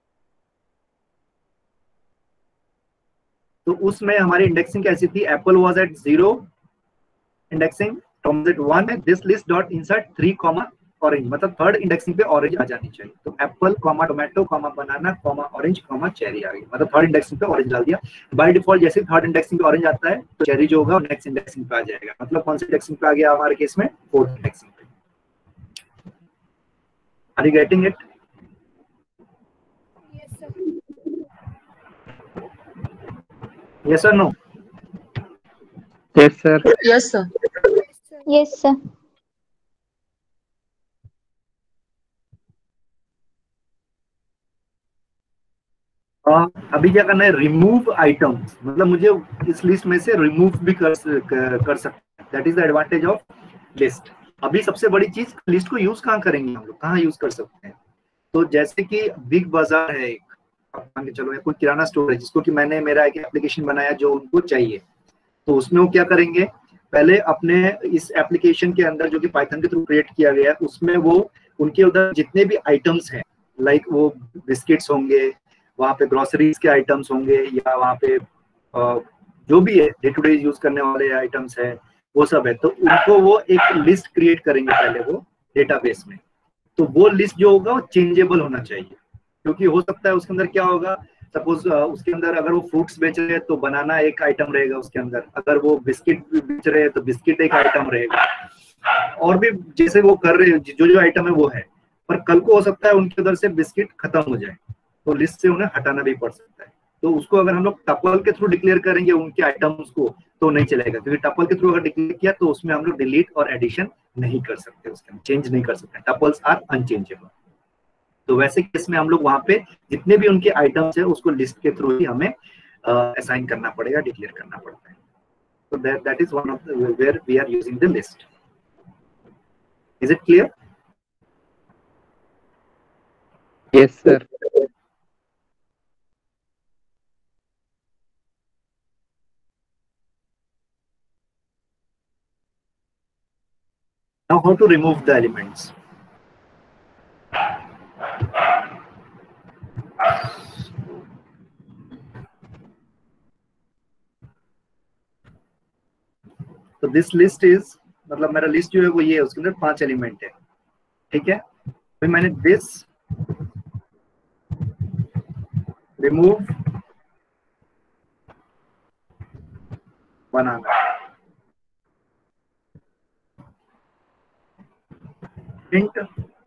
तो उसमें हमारी इंडेक्सिंग कैसी थी? Apple was at 0 indexing, tomato at 1 है। This list dot insert 3 comma orange, मतलब थर्ड इंडेक्सिंग पे ऑरेंज आ जानी चाहिए। तो apple comma tomato comma banana comma orange comma cherry आ गई, मतलब थर्ड इंडेक्सिंग पे ऑरेंज डाल दिया। बाय डिफॉल्ट जैसे थर्ड इंडेक्सिंग पे ऑरेंज आता है तो चेरी जो होगा नेक्स्ट इंडेक्सिंग पे आ जाएगा। मतलब कौन से इंडेक्सिंग पे आ गया हमारे केस में? फोर्थ इंडेक्सिंग पे। Are you getting it? Yes और no? Yes sir. Yes, sir. Yes, sir. अभी क्या करना है? रिमूव आइटम्स, मतलब मुझे इस लिस्ट में से रिमूव भी कर सकते हैं। That is the advantage of list. अभी सबसे बड़ी चीज, लिस्ट को यूज कहाँ करेंगे हम लोग, कहाँ यूज कर सकते हैं? तो जैसे कि बिग बाजार है एक, मान के चलो, कोई किराना स्टोर है जिसको कि मैंने मेरा एक एप्लीकेशन बनाया जो उनको चाहिए, तो उसमें वो क्या करेंगे? पहले अपने इस एप्लीकेशन के अंदर जो कि पाइथन के थ्रू क्रिएट किया गया है उसमें वो उनके उधर जितने भी आइटम्स हैं, लाइक वो बिस्किट्स होंगे, वहाँ पे ग्रोसरीज के आइटम्स होंगे या वहाँ पे जो भी है डे टू डे यूज करने वाले आइटम्स है वो सब है, तो उनको वो एक लिस्ट क्रिएट करेंगे पहले वो डेटाबेस में। तो वो लिस्ट जो होगा वो चेंजेबल होना चाहिए, क्योंकि हो सकता है उसके अंदर क्या होगा, सपोज उसके अंदर अगर वो फ्रूट्स बेच रहे हैं तो बनाना एक आइटम रहेगा उसके अंदर, अगर वो बिस्किट बेच रहे हैं तो बिस्किट एक आइटम रहेगा, और भी जैसे वो कर रहे हैं जो जो आइटम है वो है। पर कल को हो सकता है उनके उधर से बिस्किट खत्म हो जाए तो लिस्ट से उन्हें हटाना भी पड़ सकता है। तो उसको अगर हम लोग टपल के थ्रू डिक्लेयर करेंगे उनके आइटम्स को तो नहीं चलेगा, क्योंकि टपल के थ्रू अगर डिक्लेयर किया तो उसमें हम लोग डिलीट और एडिशन नहीं कर सकते, उसके चेंज नहीं कर सकते, टपल्स आर अनचेंजेबल। तो वैसे केस में हम लोग वहां पे जितने भी उनके आइटम्स है उसको लिस्ट के थ्रू ही हमें असाइन करना पड़ेगा, डिक्लेयर करना पड़ता है। तो that is one of where we are using the list. Is it clear? Yes sir. Now how to remove the elements? तो दिस लिस्ट इज, मतलब मेरा लिस्ट जो है वो ये है, उसके अंदर 5 एलिमेंट है, ठीक है। फिर मैंने दिस रिमूव बनाना प्रिंट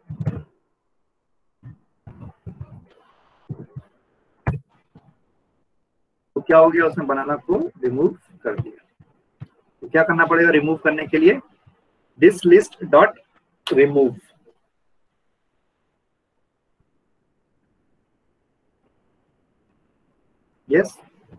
तो क्या हो गया, उसने बनाना को रिमूव कर दिया। तो क्या करना पड़ेगा रिमूव करने के लिए, this list dot remove. Yes,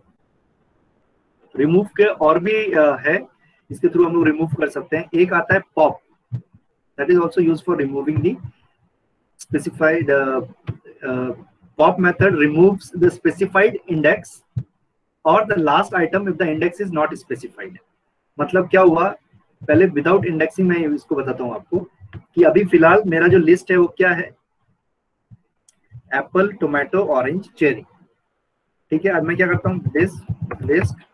remove के और भी है, इसके थ्रू हम लोग रिमूव कर सकते हैं। एक आता है pop, that is also used for removing the specified. Pop method removes the specified index और the last item if the index is not specified. मतलब क्या हुआ, पहले विदाउट इंडेक्सिंग मैं इसको बताता हूँ आपको कि अभी फिलहाल मेरा जो लिस्ट है वो क्या है, एप्पल, टोमेटो, ऑरेंज, चेरी, ठीक है। अब मैं क्या करता हूँ, दिस लिस्ट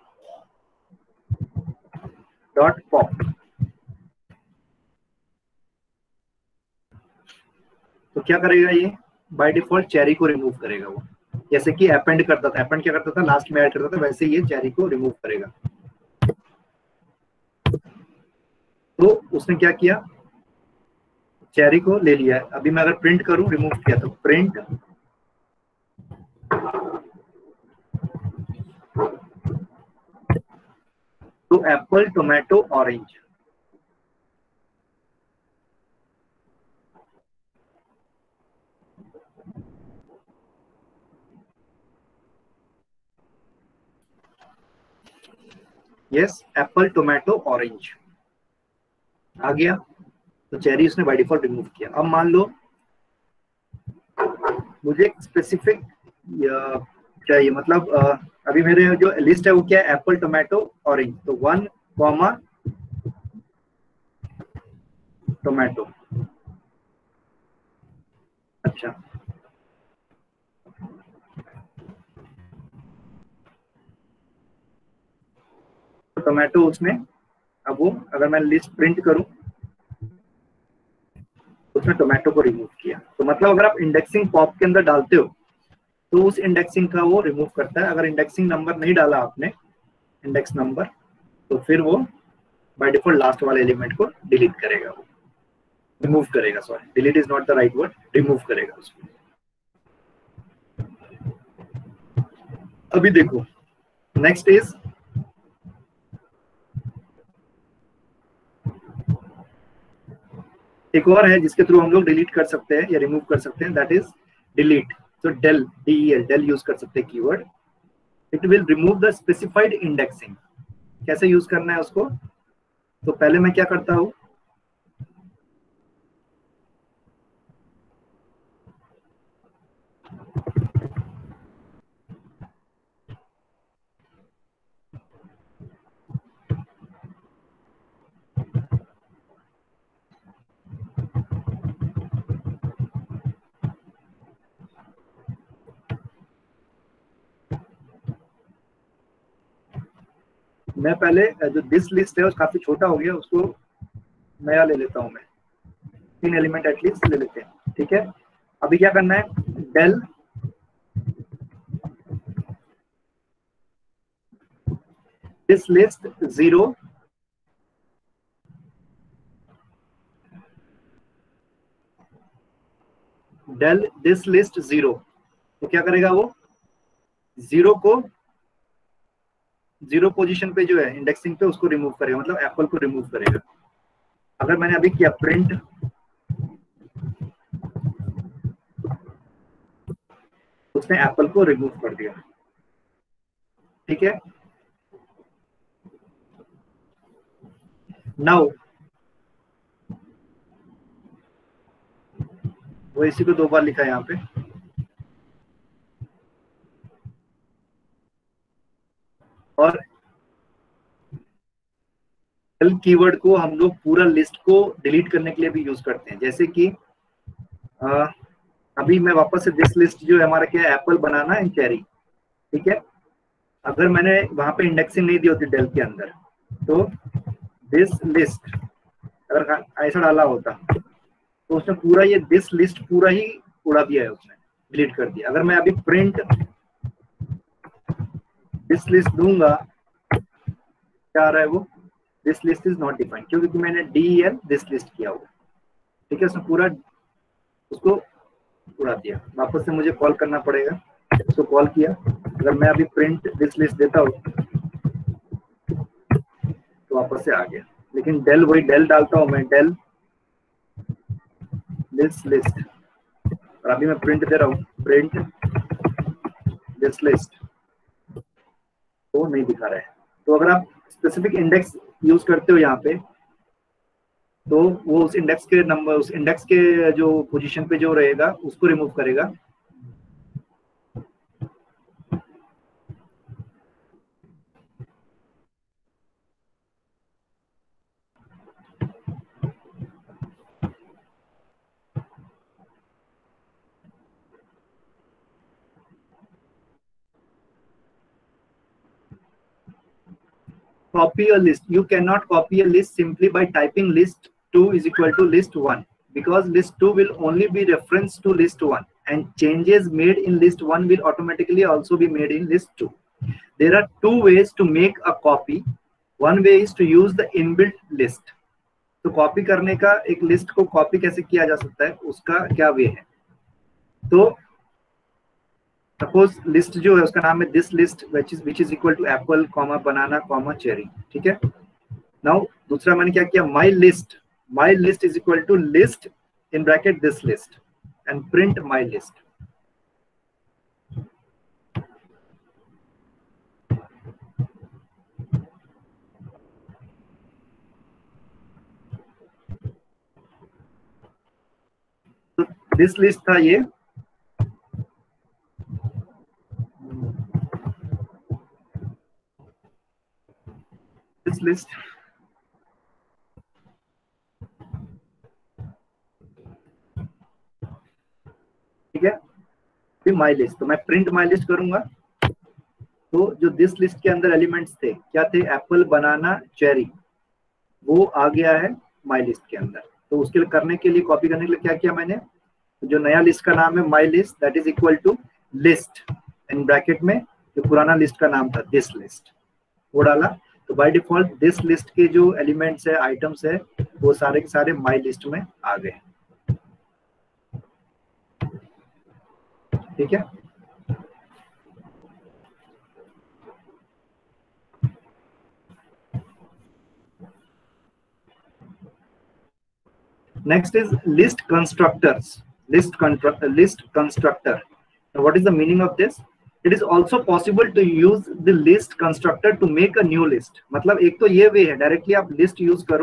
डॉट पॉप। तो क्या करेगा ये, बाय डिफॉल्ट चेरी को रिमूव करेगा वो, जैसे कि अपेंड करता था, अपेंड क्या करता था, लास्ट में ऐड करता था, वैसे ये चेरी को रिमूव करेगा। तो उसने क्या किया, चेरी को ले लिया। अभी मैं अगर प्रिंट करूं, रिमूव किया, तो प्रिंट तो apple, tomato, orange. Yes, apple, tomato, orange आ गया। तो चेरी उसने बाय डिफॉल्ट रिमूव किया। अब मान लो मुझे एक स्पेसिफिक चाहिए, मतलब अभी मेरे जो लिस्ट है वो क्या है, एप्पल, टोमेटो, ऑरेंज। तो 1, टोमेटो। अच्छा, तो टोमेटो उसमें, अब वो अगर मैं लिस्ट प्रिंट करूं उसमें टोमेटो को रिमूव किया। तो मतलब अगर आप इंडेक्सिंग पॉप के अंदर डालते हो तो उस इंडेक्सिंग का वो रिमूव करता है। अगर इंडेक्सिंग नंबर नहीं डाला आपने, इंडेक्स नंबर, तो फिर वो बाय डिफॉल्ट लास्ट वाले एलिमेंट को डिलीट करेगा, वो रिमूव करेगा। Sorry, delete is not the right word, remove करेगा उसको। अभी देखो, नेक्स्ट इज एक और है जिसके थ्रू हम लोग डिलीट कर सकते हैं या रिमूव कर सकते हैं, दैट इज डिलीट। तो del, del यूज कर सकते हैं keyword. It will remove the specified indexing. कैसे यूज करना है उसको, तो पहले मैं क्या करता हूं, मैं पहले जो दिस लिस्ट है वो काफी छोटा हो गया, उसको नया ले लेता हूं मैं, 3 एलिमेंट एटलीस्ट ले लेते हैं, ठीक है। अभी क्या करना है, del this list 0 del this list 0, तो क्या करेगा वो 0 को 0 पोजीशन पे जो है इंडेक्सिंग पे उसको रिमूव करेगा, मतलब एप्पल को रिमूव करेगा। अगर मैंने अभी किया प्रिंट उसने एप्पल को रिमूव कर दिया, ठीक है। नाउ वो इसी को 2 बार लिखा है यहाँ पे, और डेल कीवर्ड को हम लोग पूरा लिस्ट को डिलीट करने के लिए भी यूज करते हैं। जैसे कि अभी मैं वापस से दिस लिस्ट जो है हमारा क्या है, एप्पल, बनाना एंड चेरी, ठीक है। अगर मैंने वहां पे इंडेक्सिंग नहीं दी होती डेल के अंदर, तो दिस लिस्ट अगर ऐसा डाला होता तो उसने पूरा ये दिस लिस्ट पूरा ही उड़ा दिया है, उसने डिलीट कर दिया। अगर मैं अभी प्रिंट दिस लिस्ट दूंगा, क्या आ रहा है वो, this list is not defined, क्योंकि मैंने del दिस लिस्ट किया हुआ, ठीक है। उसने पूरा उसको उड़ा दिया। वापस से मुझे कॉल करना पड़ेगा, उसको कॉल किया। अगर मैं अभी प्रिंट दिस लिस्ट देता हूँ तो वापस से आ गया, लेकिन डेल वही डेल डालता हूँ मैं, डेल दिस लिस्ट, और अभी मैं प्रिंट दे रहा हूँ प्रिंट दिस लिस्ट, तो नहीं दिखा रहा है। तो अगर आप स्पेसिफिक इंडेक्स यूज करते हो यहाँ पे, तो वो उस इंडेक्स के नंबर, उस इंडेक्स के जो पोजीशन पे जो रहेगा उसको रिमूव करेगा। Copy a list. You cannot copy a list simply by typing list 2 is equal to list 1, because list 2 will only be reference to list 1, and changes made in list 1 will automatically also be made in list 2. There are 2 ways to make a copy. One way is to use the inbuilt list. तो कॉपी करने का, एक लिस्ट को कॉपी कैसे किया जा सकता है, उसका क्या वे है। तो सपोज लिस्ट जो है उसका नाम है this list which is equal to apple, banana, cherry, ठीक है। नाउ दूसरा मैंने क्या किया, my list is equal to list in bracket this list and print my list. तो दिस लिस्ट था ये, लिस्ट, ठीक है। फिर माई लिस्ट, तो मैं प्रिंट माई लिस्ट करूंगा, तो जो दिस लिस्ट के अंदर एलिमेंट्स थे क्या थे, एप्पल, बनाना, चेरी, वो आ गया है माई लिस्ट के अंदर। तो उसके लिए करने के लिए, कॉपी करने के लिए क्या किया मैंने, जो नया लिस्ट का नाम है my list, that is equal to list in bracket में जो पुराना लिस्ट का नाम था दिस लिस्ट, वो डाला। तो बाय डिफॉल्ट दिस लिस्ट के जो एलिमेंट्स है, आइटम्स है, वो सारे के सारे माई लिस्ट में आ गए, ठीक है। Next is list constructors. List constructor. Now, what is the meaning of this? It is also possible to use the list constructor to make a new list. मतलब एक तो ये वे है, डायरेक्टली आप लिस्ट यूज करो,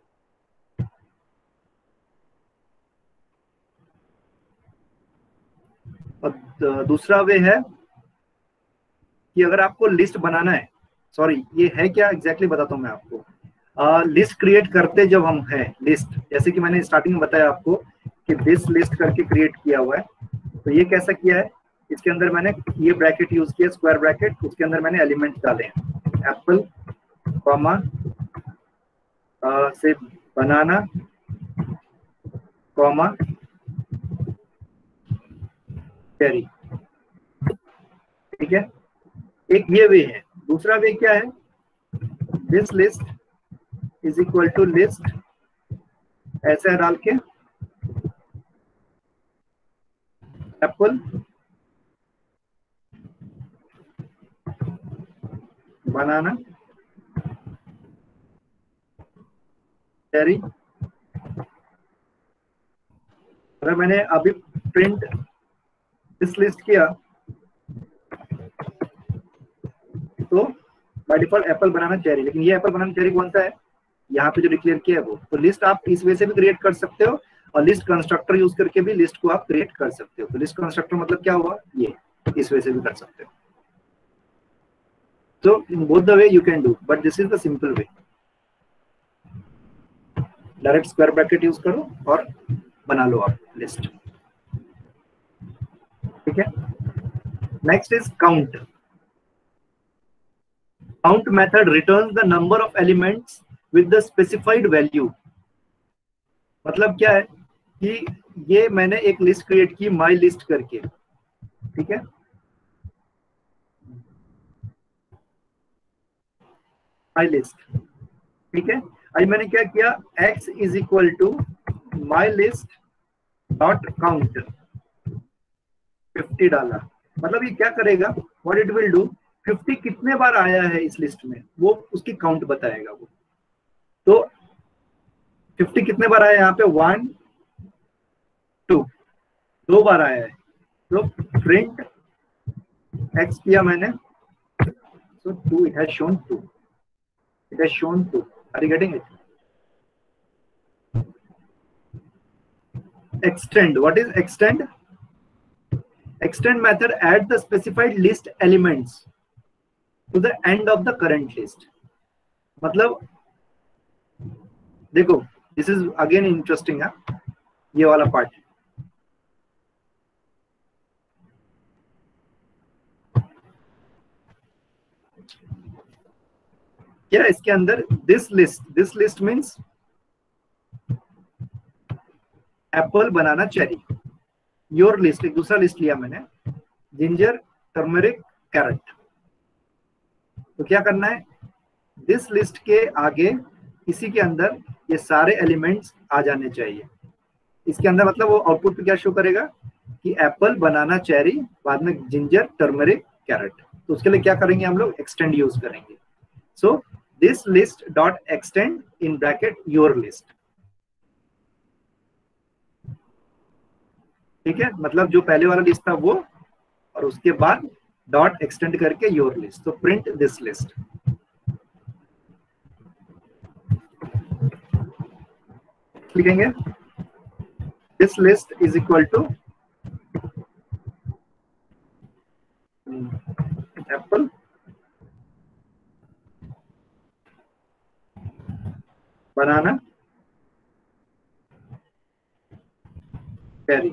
और दूसरा वे है कि अगर आपको लिस्ट बनाना है, सॉरी ये है क्या एग्जैक्टली बताता हूं मैं आपको। लिस्ट क्रिएट करते जब हम है लिस्ट, जैसे कि मैंने स्टार्टिंग में बताया आपको कि दिस लिस्ट करके क्रिएट किया हुआ है, तो ये कैसा किया है, इसके अंदर मैंने ये ब्रैकेट यूज किया, स्क्वायर ब्रैकेट, उसके अंदर मैंने एलिमेंट्स डाले हैं, एप्पल, कॉमा से बनाना कॉमा चेरी। ठीक है, एक ये वे है। दूसरा वे क्या है, this list is equal to list ऐसे डाल के एप्पल बनाना चेरी। अगर मैंने अभी प्रिंट इस लिस्ट किया तो by default apple banana cherry, लेकिन ये एप्पल बनाना चेरी कौन सा है, यहाँ पे जो डिक्लेयर किया है वो। तो लिस्ट आप इस वे से भी क्रिएट कर सकते हो और लिस्ट कंस्ट्रक्टर यूज करके भी लिस्ट को आप क्रिएट कर सकते हो। तो लिस्ट कंस्ट्रक्टर मतलब क्या हुआ, ये इस वे से भी कर सकते हो। So in both the way you can do, but this is the simple way. Direct square bracket use करो और बना लो आप लिस्ट। ठीक है, next is count. Count method returns the number of elements with the specified value. मतलब क्या है कि ये मैंने एक लिस्ट क्रिएट की माई लिस्ट करके, ठीक है, माई लिस्ट। ठीक है, अभी मैंने क्या किया, x is equal to my list dot count 50 डाला। मतलब ये क्या करेगा, व्हाट इट विल डू, 50 कितने बार आया है इस लिस्ट में वो उसकी काउंट बताएगा वो। तो 50 कितने बार आया यहाँ पे, 1 2 दो बार आया है। तो प्रिंट x किया मैंने, so 2, it has shown 2. It has shown 2. Are you getting it? Extend. What is extend? Extend method adds the specified list elements to the end of the current list. मतलब देखो, this is again interesting है ये वाला पार्ट। क्या इसके अंदर this list means apple banana cherry. Your list, एक दूसरा लिस्ट लिया मैंने, जिंजर टर्मरिक कैरेट। तो क्या करना है, दिस लिस्ट के आगे इसी के अंदर ये सारे एलिमेंट्स आ जाने चाहिए। इसके अंदर मतलब वो आउटपुट पे क्या शो करेगा कि एप्पल बनाना चेरी, बाद में जिंजर टर्मरिक कैरेट। तो उसके लिए क्या करेंगे हम लोग, एक्सटेंड यूज करेंगे। सो this list dot extend in bracket your list। ठीक है, मतलब जो पहले वाला लिस्ट था वो, और उसके बाद डॉट एक्सटेंड करके योर लिस्ट। तो प्रिंट दिस लिस्ट। लिखेंगे this list is equal to apple banana cherry.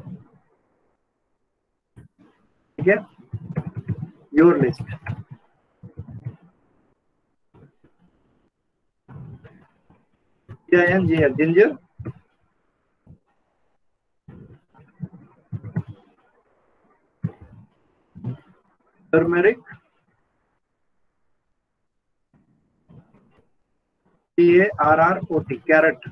ठीक है, your list. Ginger turmeric CARROT carrot.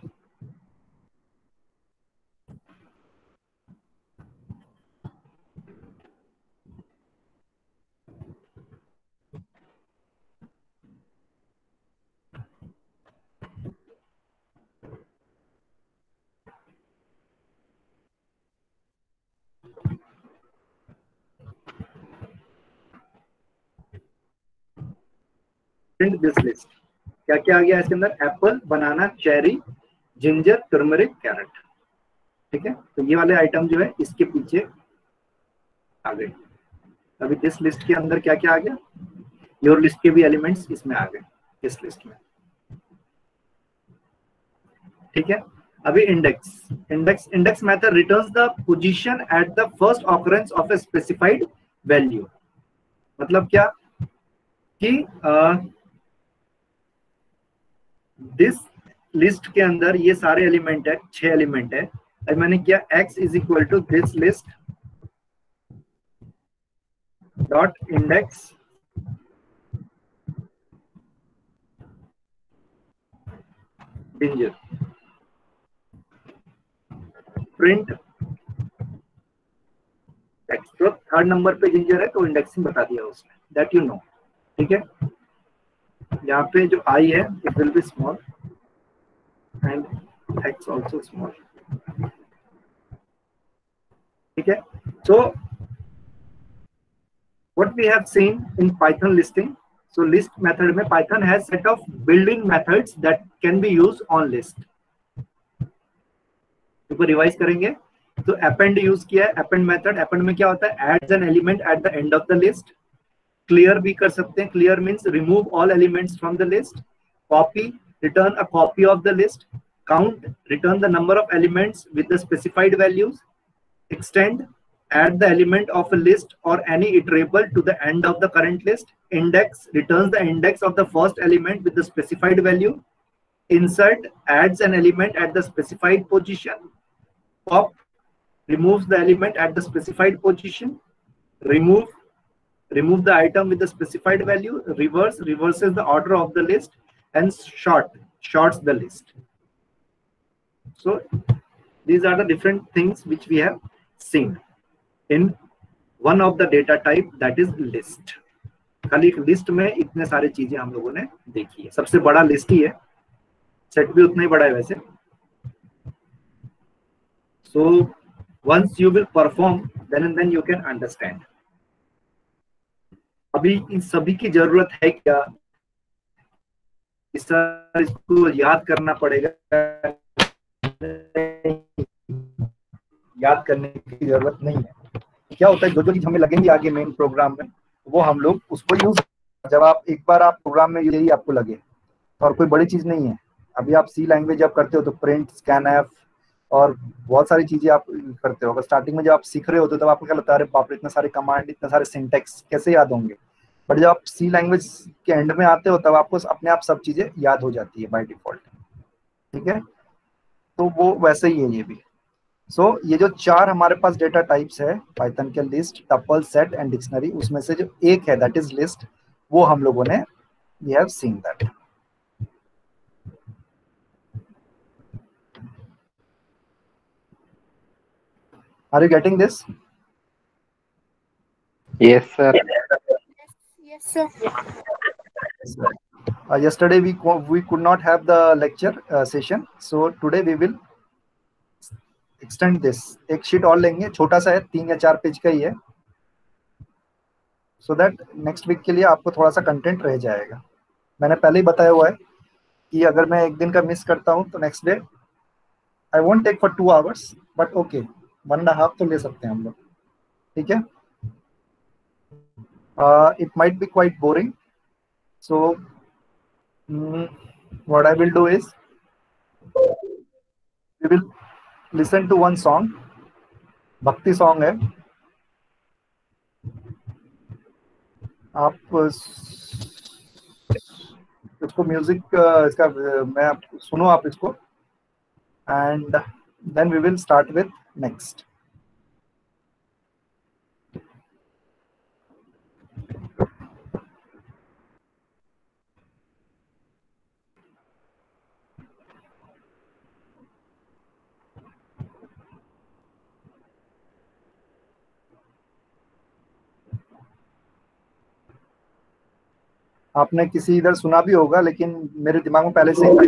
Print this list. क्या क्या आ गया इसके अंदर, apple banana cherry ginger turmeric carrot. ठीक है, तो ये वाले आइटम जो है इसके पीछे आ गए। अभी दिस लिस्ट के अंदर क्या क्या आ गया, योर लिस्ट के भी एलिमेंट्स इसमें आ गए इस लिस्ट में। ठीक है, अभी index method returns the position at the first occurrence of a specified value. मतलब क्या कि दिस लिस्ट के अंदर ये सारे एलिमेंट है, 6 एलिमेंट है, और मैंने किया x is equal to this list dot index ginger, print text. तो थर्ड नंबर पे जिंजर है तो इंडेक्सिंग बता दिया उसने, दैट यू नो। ठीक है, यहाँ पे जो i है it will be small and x also small. ठीक है, so what we have seen in Python listing, so list method में Python has set of built-in methods that can be used on list। तो रिवाइज करेंगे तो append यूज किया है, append मेथड। append में क्या होता है, adds an element at the end of the list। clear भी कर सकते हैं, clear means remove all elements from the list। copy, return a copy of the list। count, return the number of elements with the specified values। extend, add the element of a list or any iterable to the end of the current list। index, returns the index of the first element with the specified value। insert, adds an element at the specified position। pop, removes the element at the specified position। remove the item with the specified value। reverse, reverses the order of the list। and shorts the list। so these are the different things which we have seen in one of the data type, that is list। खाली एक लिस्ट में इतने सारे चीजें हम लोगों ने देखी है, सबसे बड़ा लिस्ट ही है, सेट भी उतना ही बड़ा है वैसे। so once you will perform then and then you can understand। अभी इन सभी की जरूरत है क्या, इसको याद करना पड़ेगा, याद करने की जरूरत नहीं है। क्या होता है, जो जो चीज हमें लगेंगी आगे मेन प्रोग्राम में वो हम लोग उसको यूज, जब आप एक बार आप प्रोग्राम में यही आपको लगे और कोई बड़ी चीज नहीं है। अभी आप सी लैंग्वेज जब करते हो तो प्रिंट, स्कैनएफ और बहुत सारी चीजें आप करते हो। अगर स्टार्टिंग में जब आप सीख रहे होते हो तब आपको क्या लगता है, अरे बाप रे इतने सारे कमांड, इतने सारे सिंटेक्स कैसे याद होंगे। बट जब आप सी लैंग्वेज के एंड में आते हो तब आपको अपने आप सब चीजें याद हो जाती है बाय डिफॉल्ट। ठीक है, तो वो वैसे ही है ये भी। ये जो 4 हमारे पास डेटा टाइप्स है पाइथन के, list, tuple, set and dictionary, उसमें से जो एक है दैट इज लिस्ट, वो हम लोगों ने we have seen that. Are you getting this? Yes, sir. Yes, sir. Yesterday we could not have the lecture session, so today we will extend this। एक शीट और लेंगे, छोटा सा है, 3 या 4 पेज का ही है, so that नेक्स्ट वीक के लिए आपको थोड़ा सा कंटेंट रह जाएगा। मैंने पहले ही बताया हुआ है कि अगर मैं एक दिन का मिस करता हूँ तो next day I won't take for 2 hours, but okay 1.5 तो ले सकते हैं हम लोग। ठीक है, it might be quite boring, so what I will do is we will listen to one song, भक्ति सॉन्ग है। आप इसको म्यूजिक इसका मैं सुनो आप इसको, and then we will start with next. आपने किसी इधर सुना भी होगा, लेकिन मेरे दिमाग में पहले से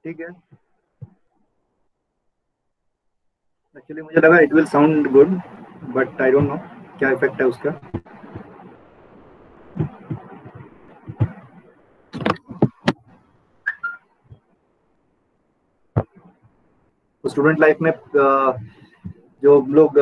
ठीक है, एक्चुअली मुझे लगा it will sound good, but I don't know क्या इफेक्ट है उसका। स्टूडेंट लाइफ में जो हम लोग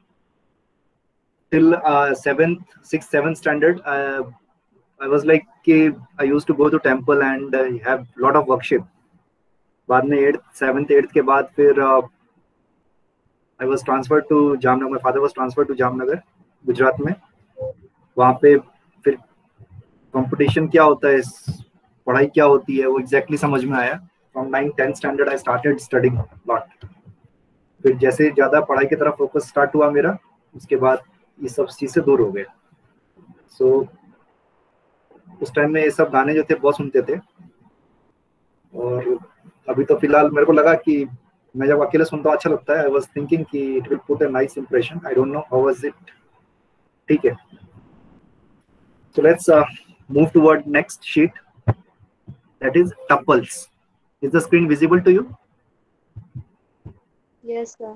till 6th 7th standard I was like कि I used to go to temple and have lot of worship। बाद में 8th 7th 8th के बाद फिर I was transferred to Jamnagar, my father was transferred to Jamnagar Gujarat में। वहाँ पे फिर कंपटीशन क्या होता है, पढ़ाई क्या होती है, वो एग्जैक्टली समझ में आया। From 9th 10th standard I started studying lot. फिर जैसे ज़्यादा पढ़ाई की तरफ फोकस स्टार्ट हुआ मेरा, उसके बाद ये सब चीज़ से दूर हो गया। सो उस टाइम में ये सब गाने जो थे बहुत सुनते थे, और अभी तो फिलहाल मेरे को लगा कि मैं जब अकेले सुनता हूँ अच्छा लगता है। आई वाज थिंकिंग कि it will put a nice impression, I don't know how was it. ठीक है, so let's move toward next sheet, that is tuples. Is the screen visible to you? Yes, sir.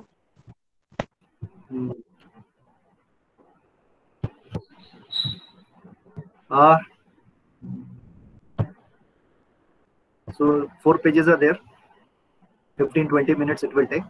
So 4 pages are there, 15-20 minutes it will take.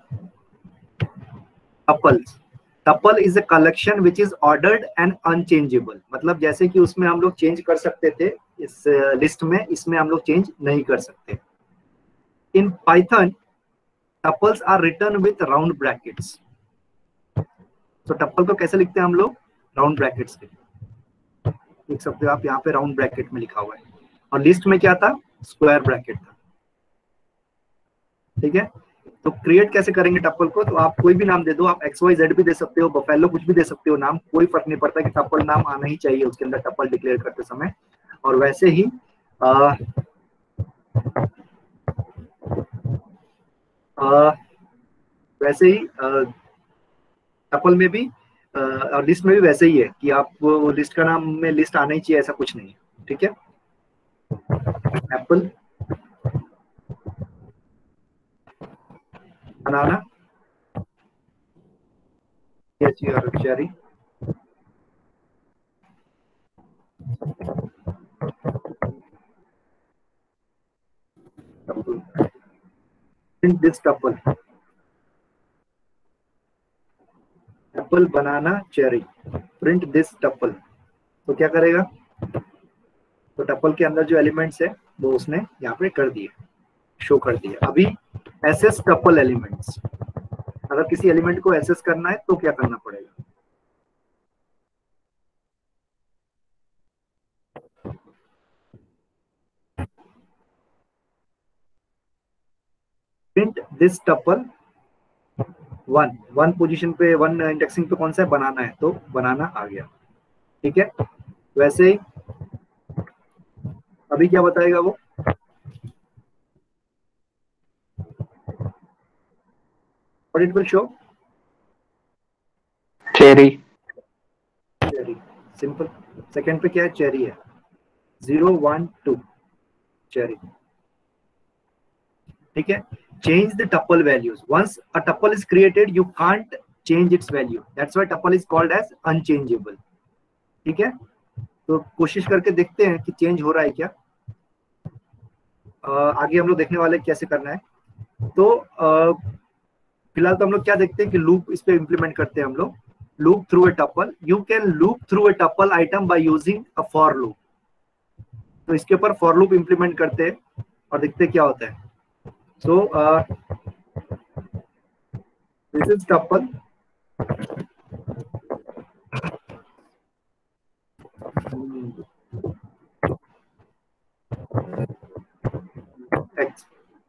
Tuples. Tuple is a collection which is ordered and unchangeable। मतलब जैसे कि उसमें हम लोग चेंज कर सकते थे इस लिस्ट में, इसमें हम लोग चेंज नहीं कर सकते। In Python, tuples are written with round brackets। तो tuple को कैसे लिखते हैं हम लोग? राउंड ब्रैकेट्स में लिख सकते हो आप, यहाँ पे राउंड ब्रैकेट में लिखा हुआ है, और लिस्ट में क्या था? स्क्वायर ब्रैकेट था। ठीक है, तो क्रिएट कैसे करेंगे टपल को? तो आप कोई भी नाम दे दो, आप XYZ भी दे सकते हो, बफेलो कुछ भी दे सकते हो नाम, कोई फर्क नहीं पड़ता कि टपल नाम आना ही चाहिए उसके अंदर टपल डिक्लेयर करते समय। और वैसे ही टपल में भी और लिस्ट में भी वैसे ही है कि आप वो लिस्ट का नाम में लिस्ट आना ही चाहिए, ऐसा कुछ नहीं है। ठीक है, apple, banana, cherry, print this tuple, apple, banana, cherry, print this tuple. तो क्या करेगा? तो टपल के अंदर जो एलिमेंट्स है वो उसने यहाँ पे कर दिए, शो कर दिए। अभी एसेस टपल एलिमेंट्स, अगर किसी एलिमेंट को एसेस करना है तो क्या करना पड़ेगा? Print this tuple one position पे, वन इंडेक्सिंग पे कौन सा है? बनाना है, तो बनाना आ गया। ठीक है, वैसे ही अभी क्या बताएगा वो? What it will show? Cherry. Cherry, simple. Second पे क्या है? चेरी है, 0 1 2 चेरी। ठीक है, change the tuple values once a tuple is created, you can't change its value, that's why tuple is called as unchangeable। ठीक है, तो कोशिश करके देखते हैं कि चेंज हो रहा है क्या। आगे हम लोग देखने वाले कैसे करना है। तो फिलहाल तो हम लोग क्या देखते हैं कि लूप इस पे इंप्लीमेंट करते हैं हम लोग। Loop through a tuple, you can loop through a tuple item by using a for loop. तो इसके ऊपर फॉर लूप इंप्लीमेंट करते हैं और देखते हैं क्या होता है। So this is tuple, X।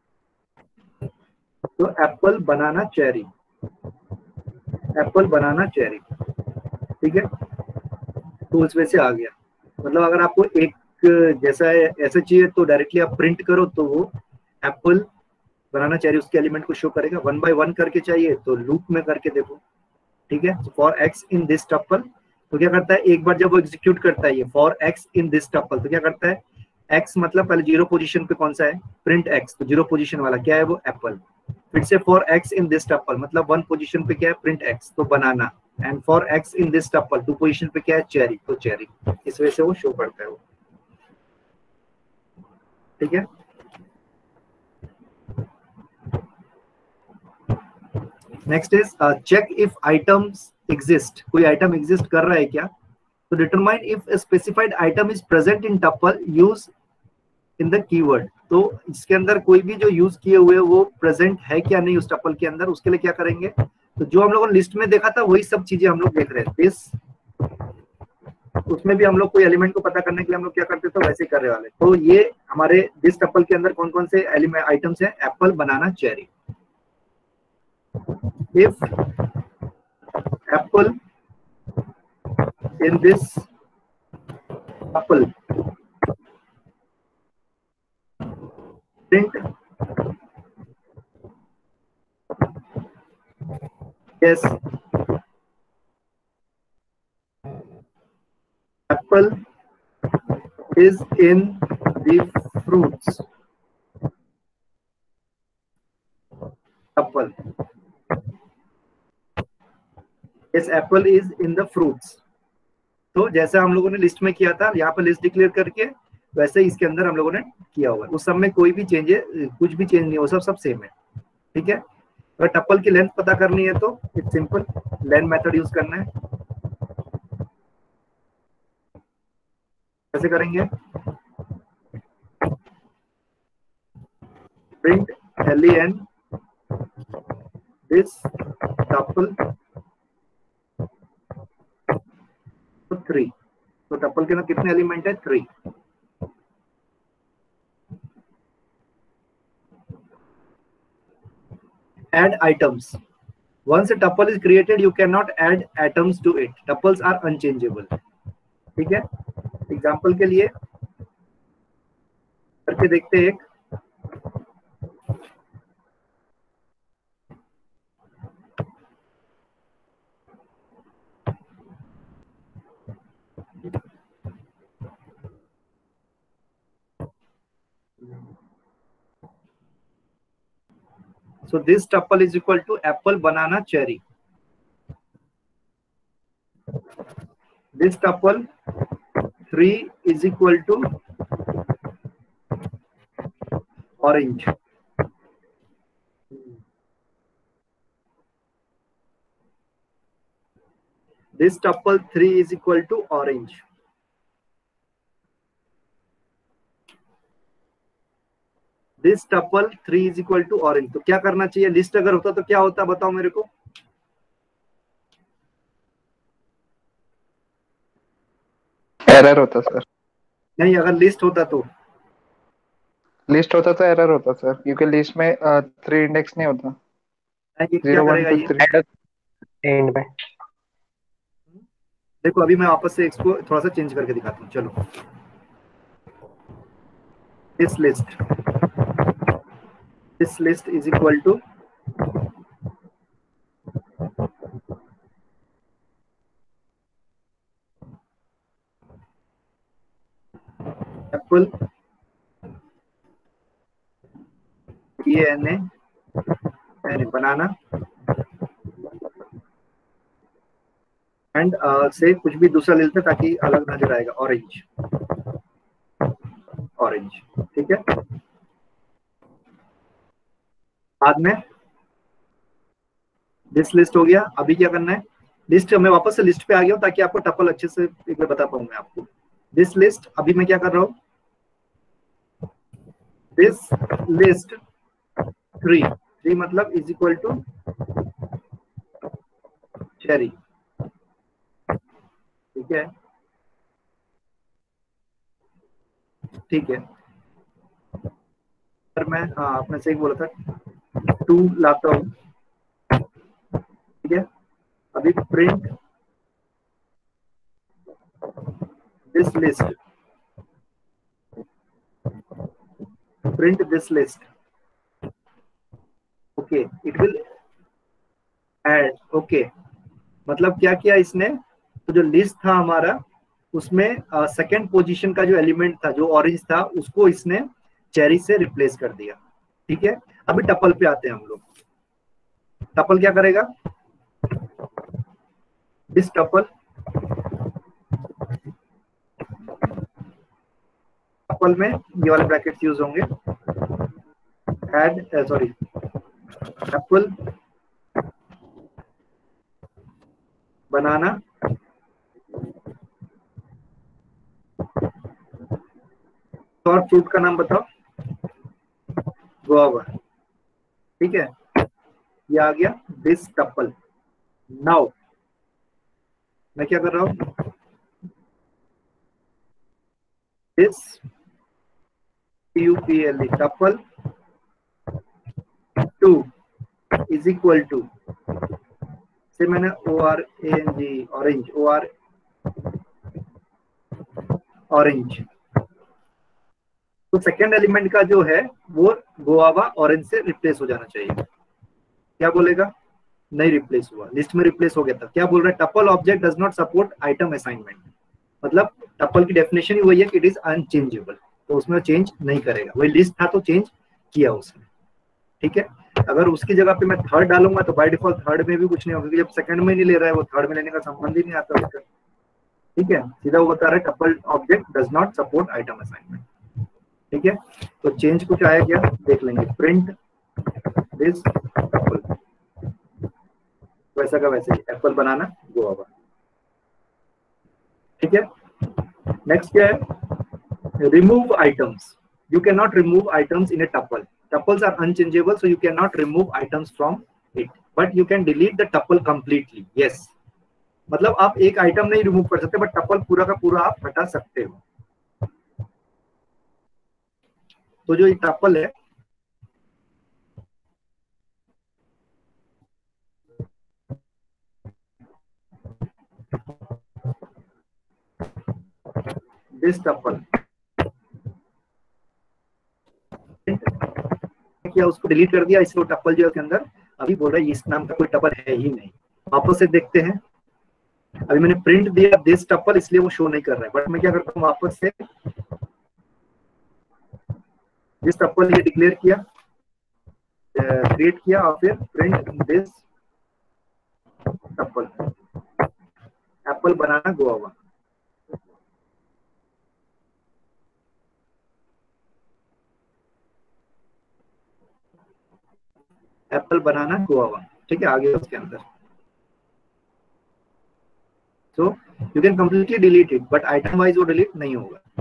तो apple, banana, cherry, apple, banana, cherry. ठीक है, तो उस वजह से आ गया। मतलब अगर आपको एक जैसा ऐसा चाहिए तो डायरेक्टली आप प्रिंट करो तो वो एप्पल, बनाना, चेरी उसके एलिमेंट को शो करेगा। 1 by 1 करके चाहिए तो लूप में करके देखो। ठीक है, for x in this tuple, तो क्या करता है? एक बार जब वो एग्जीक्यूट करता है ये for x in this tuple, तो क्या करता है? एक्स मतलब पहले जीरो पोजीशन पे कौन सा है, प्रिंट एक्स, तो जीरो पोजीशन वाला क्या है वो एप्पल। फिर से for x in this tuple मतलब वन पोजीशन पे क्या है प्रिंट एक्स, तो banana. And for x in this tuple two position पे क्या है चेरी, तो चेरी। इस वजह से वो शो करता है वो, ठीक है। Next is check if items exist, कोई आइटम एग्जिस्ट कर रहा है क्या, तो determine if specified item is present in tuple use in the keyword, तो इसके अंदर कोई भी जो यूज किए हुए वो प्रेजेंट है क्या नहीं उस टपल के अंदर, उसके लिए क्या करेंगे, तो जो हम लोगों ने लिस्ट में देखा था वही सब चीजें हम लोग देख रहे हैं। दिस उसमें भी हम लोग कोई एलिमेंट को पता करने के लिए हम लोग क्या करते थे, वैसे करने वाले। तो ये हमारे दिस टपल के अंदर कौन कौन से एलिमेंट आइटम्स हैं, apple, banana, cherry. If apple in this tuple print yes apple is in the fruits, apple yes apple is in the fruits। तो जैसा हम लोगों ने लिस्ट में किया था, यहाँ पर लिस्ट डिक्लेयर करके वैसे ही इसके अंदर हम लोगों ने किया हुआ है। उस सब में कोई भी कुछ भी चेंज नहीं हो, सब सेम है, ठीक है। अगर टप्पल की लेंथ पता करनी है तो it's simple, len method use करना है। कैसे करेंगे, प्रिंट len दिस टप्पल 3, तो टप्पल के अंदर कितने एलिमेंट है 3। add items, once a tuple is created you cannot add atoms to it, tuples are unchangeable, ठीक है। एग्जांपल के लिए करके देखते हैं एक, so this tuple is equal to apple, banana, cherry. This tuple 3 is equal to orange. This tuple 3 is equal to orange. This tuple 3 is equal to orange। तो क्या करना चाहिए, लिस्ट अगर होता तो क्या होता बताओ मेरे को, एरर होता सर। नहीं अगर लिस्ट होता तो, लिस्ट होता तो एरर होता सर, क्योंकि लिस्ट में 3 इंडेक्स नहीं होता। ये क्या 0 1 करेगा 2 ये 3 एंड में। देखो अभी मैं वापस से इसको थोड़ा सा चेंज करके दिखाता हूँ, चलो। This list is equal to apple, banana and से कुछ भी दूसरा ले लेते ताकि अलग नजर आएगा, ऑरेंज, ठीक है। बाद में दिस लिस्ट हो गया। अभी क्या करना है, लिस्ट मैं वापस से लिस्ट पे आ गया हूं ताकि आपको टपल अच्छे से एक बार बता पाऊं मैं आपको। दिस लिस्ट अभी मैं क्या कर रहा हूं, दिस लिस्ट 3 मतलब इज इक्वल टू चेरी, ठीक है, ठीक है। पर मैं आपने सही बोला था 2 लाता हूं, ठीक है। अभी print this list, print this list, okay, it will add, okay. मतलब क्या किया इसने, तो जो लिस्ट था हमारा उसमें सेकंड पोजीशन का जो एलिमेंट था जो ऑरेंज था उसको इसने चेरी से रिप्लेस कर दिया। ठीक है, अभी टपल पे आते हैं हम लोग। टपल क्या करेगा? दिस टपल, टपल में ये वाले ब्रैकेट्स यूज होंगे। ऐड सॉरी एप्पल बनाना और फ्रूट का नाम बताओ, गुआवा। ठीक है, ये आ गया दिस टपल। नाउ मैं क्या कर रहा हूं, this TUPLE tuple 2 is equal to से मैंने ORANG ऑरेंज ऑरेंज। तो सेकेंड एलिमेंट का जो है वो गुआवा ऑरेंज से रिप्लेस हो जाना चाहिए। क्या बोलेगा? नहीं रिप्लेस हुआ, लिस्ट में रिप्लेस हो गया था। क्या बोल रहा है? Tuple object does not support item assignment. मतलब टपल की डेफिनेशन ही वही है कि इट इज अनचेंजेबल, तो उसमें चेंज नहीं करेगा। वही लिस्ट था तो चेंज किया उसने। ठीक है, अगर उसकी जगह पे मैं थर्ड डालूंगा तो बाय डिफॉल्ट थर्ड में भी कुछ नहीं होगा, क्योंकि जब सेकंड में नहीं ले रहा है वो थर्ड में लेने का संबंध ही नहीं आता उसका। ठीक है, सीधा वो बता रहा है tuple object does not support item assignment. ठीक है, तो चेंज कुछ आया क्या देख लेंगे। प्रिंट दिस टपल, वैसा का वैसे एप्पल बनाना गुआवा। ठीक है, नेक्स्ट क्या है? Remove items. You can not remove items in a tuple. Tuples are unchangeable, so you cannot remove items from it, but you can delete the tuple completely. Yes, मतलब आप एक आइटम नहीं रिमूव कर सकते, बट टपल पूरा का पूरा आप हटा सकते हो। तो जो ये टपल है, दिस टपल किया, उसको डिलीट कर दिया, इसलिए टपल जो है उसके अंदर अभी बोल रहा है इस नाम का कोई टपल है ही नहीं। वापस से देखते हैं, अभी मैंने प्रिंट दिया दिस टपल, इसलिए वो शो नहीं कर रहा है। बट मैं क्या करता हूँ, वापस से दिस टपल ये डिक्लेयर किया, क्रिएट किया, और फिर print this tuple apple banana guava. Apple banana guava. ठीक है, आगे उसके अंदर so you can completely delete it, but item wise वो डिलीट नहीं होगा।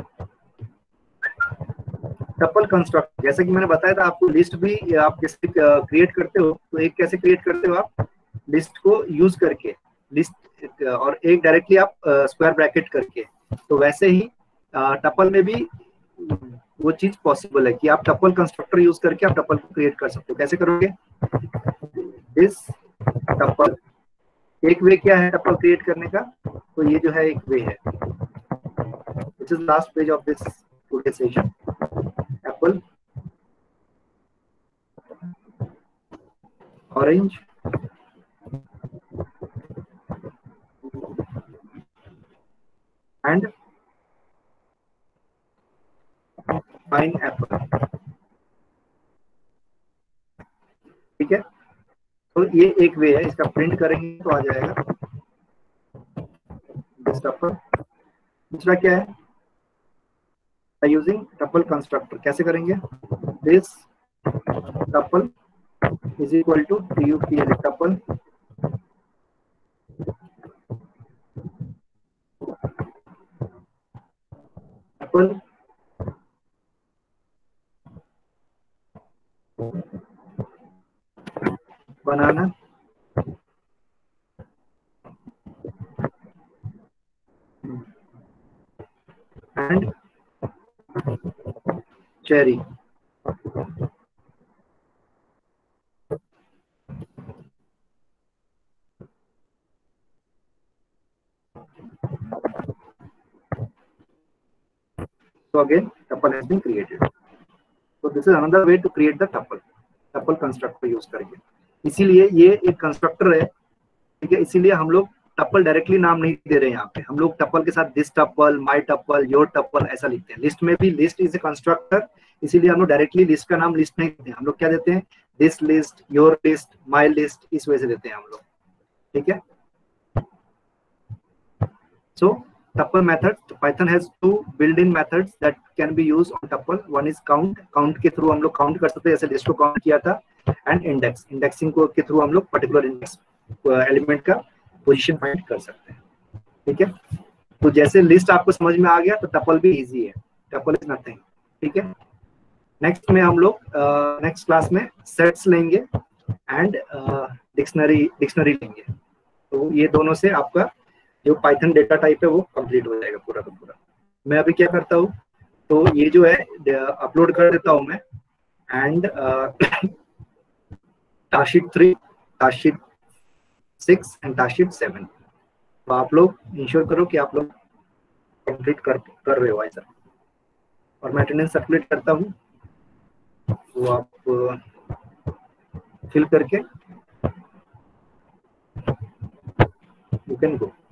टपल कंस्ट्रक्ट, जैसे कि मैंने बताया था आपको, लिस्ट भी आप कैसे क्रिएट करते हो, तो एक कैसे क्रिएट करते हो आप, लिस्ट को यूज करके, लिस्ट और एक डायरेक्टली आप स्क्वायर ब्रैकेट करके। तो वैसे ही टपल में भी वो चीज पॉसिबल है कि आप टपल कंस्ट्रक्टर यूज करके आप टपल को क्रिएट कर सकते हो। कैसे करोगे? दिस टपल, एक वे क्या है टपल क्रिएट करने का, तो ये जो है एक वे है। This is last page of this today session. Apple orange and pineapple. ठीक है, तो ये एक वे है, इसका प्रिंट करेंगे तो आ जाएगा दिस टपल। दूसरा क्या है? Using tuple constructor. कैसे करेंगे? This tuple is equal to TUPL tuple apple banana and cherry. So again, tuple has been created. So this is another way to create the tuple. Tuple constructor use करेंगे। इसीलिए ये एक कंस्ट्रक्टर है, ठीक है, इसीलिए हम लोग टपल डायरेक्टली नाम नहीं दे रहे हैं यहाँ पे, हम लोग टपल के साथ this tuple, my tuple, your tuple ऐसा लिखते हैं। लिस्ट में भी लिस्ट इज ए कंस्ट्रक्टर, इसीलिए हम लोग डायरेक्टली लिस्ट का नाम लिस्ट नहीं देते हैं, हम लोग क्या देते हैं this list, your list, my list, इस वजह से देते हैं हम लोग, ठीक है। So tuple method, Python has two built-in methods that can be used on tuple. One is count, count के थ्रू हम लोग काउंट कर सकते हैं, जैसे लिस्ट को काउंट किया था, एंड इंडेक्स, इंडेक्सिंग को के थ्रू हम लोग पर्टिकुलर इंडेक्स एलिमेंट का पोजीशन फाइंड कर सकते हैं, ठीक है। तो जैसे लिस्ट आपको समझ में आ गया तो टपल भी इजी है, टपल इज नथिंग, ठीक है। नेक्स्ट में हम लोग नेक्स्ट क्लास में सेट्स लेंगे एंड डिक्शनरी लेंगे, तो ये दोनों से आपका जो पाइथन डेटा टाइप है वो कंप्लीट हो जाएगा पूरा का पूरा। मैं अभी क्या करता हूँ, तो ये जो है अपलोड कर देता हूँ मैं, and task 3, task 6 and task 7, तो आप लोग इंश्योर करो कि आप लोग कंप्लीट कर रहे हो ऐसा। और मैं अटेंडेंस सर्कुलेट करता हूँ, वो आप फिल करके यू कैन गो।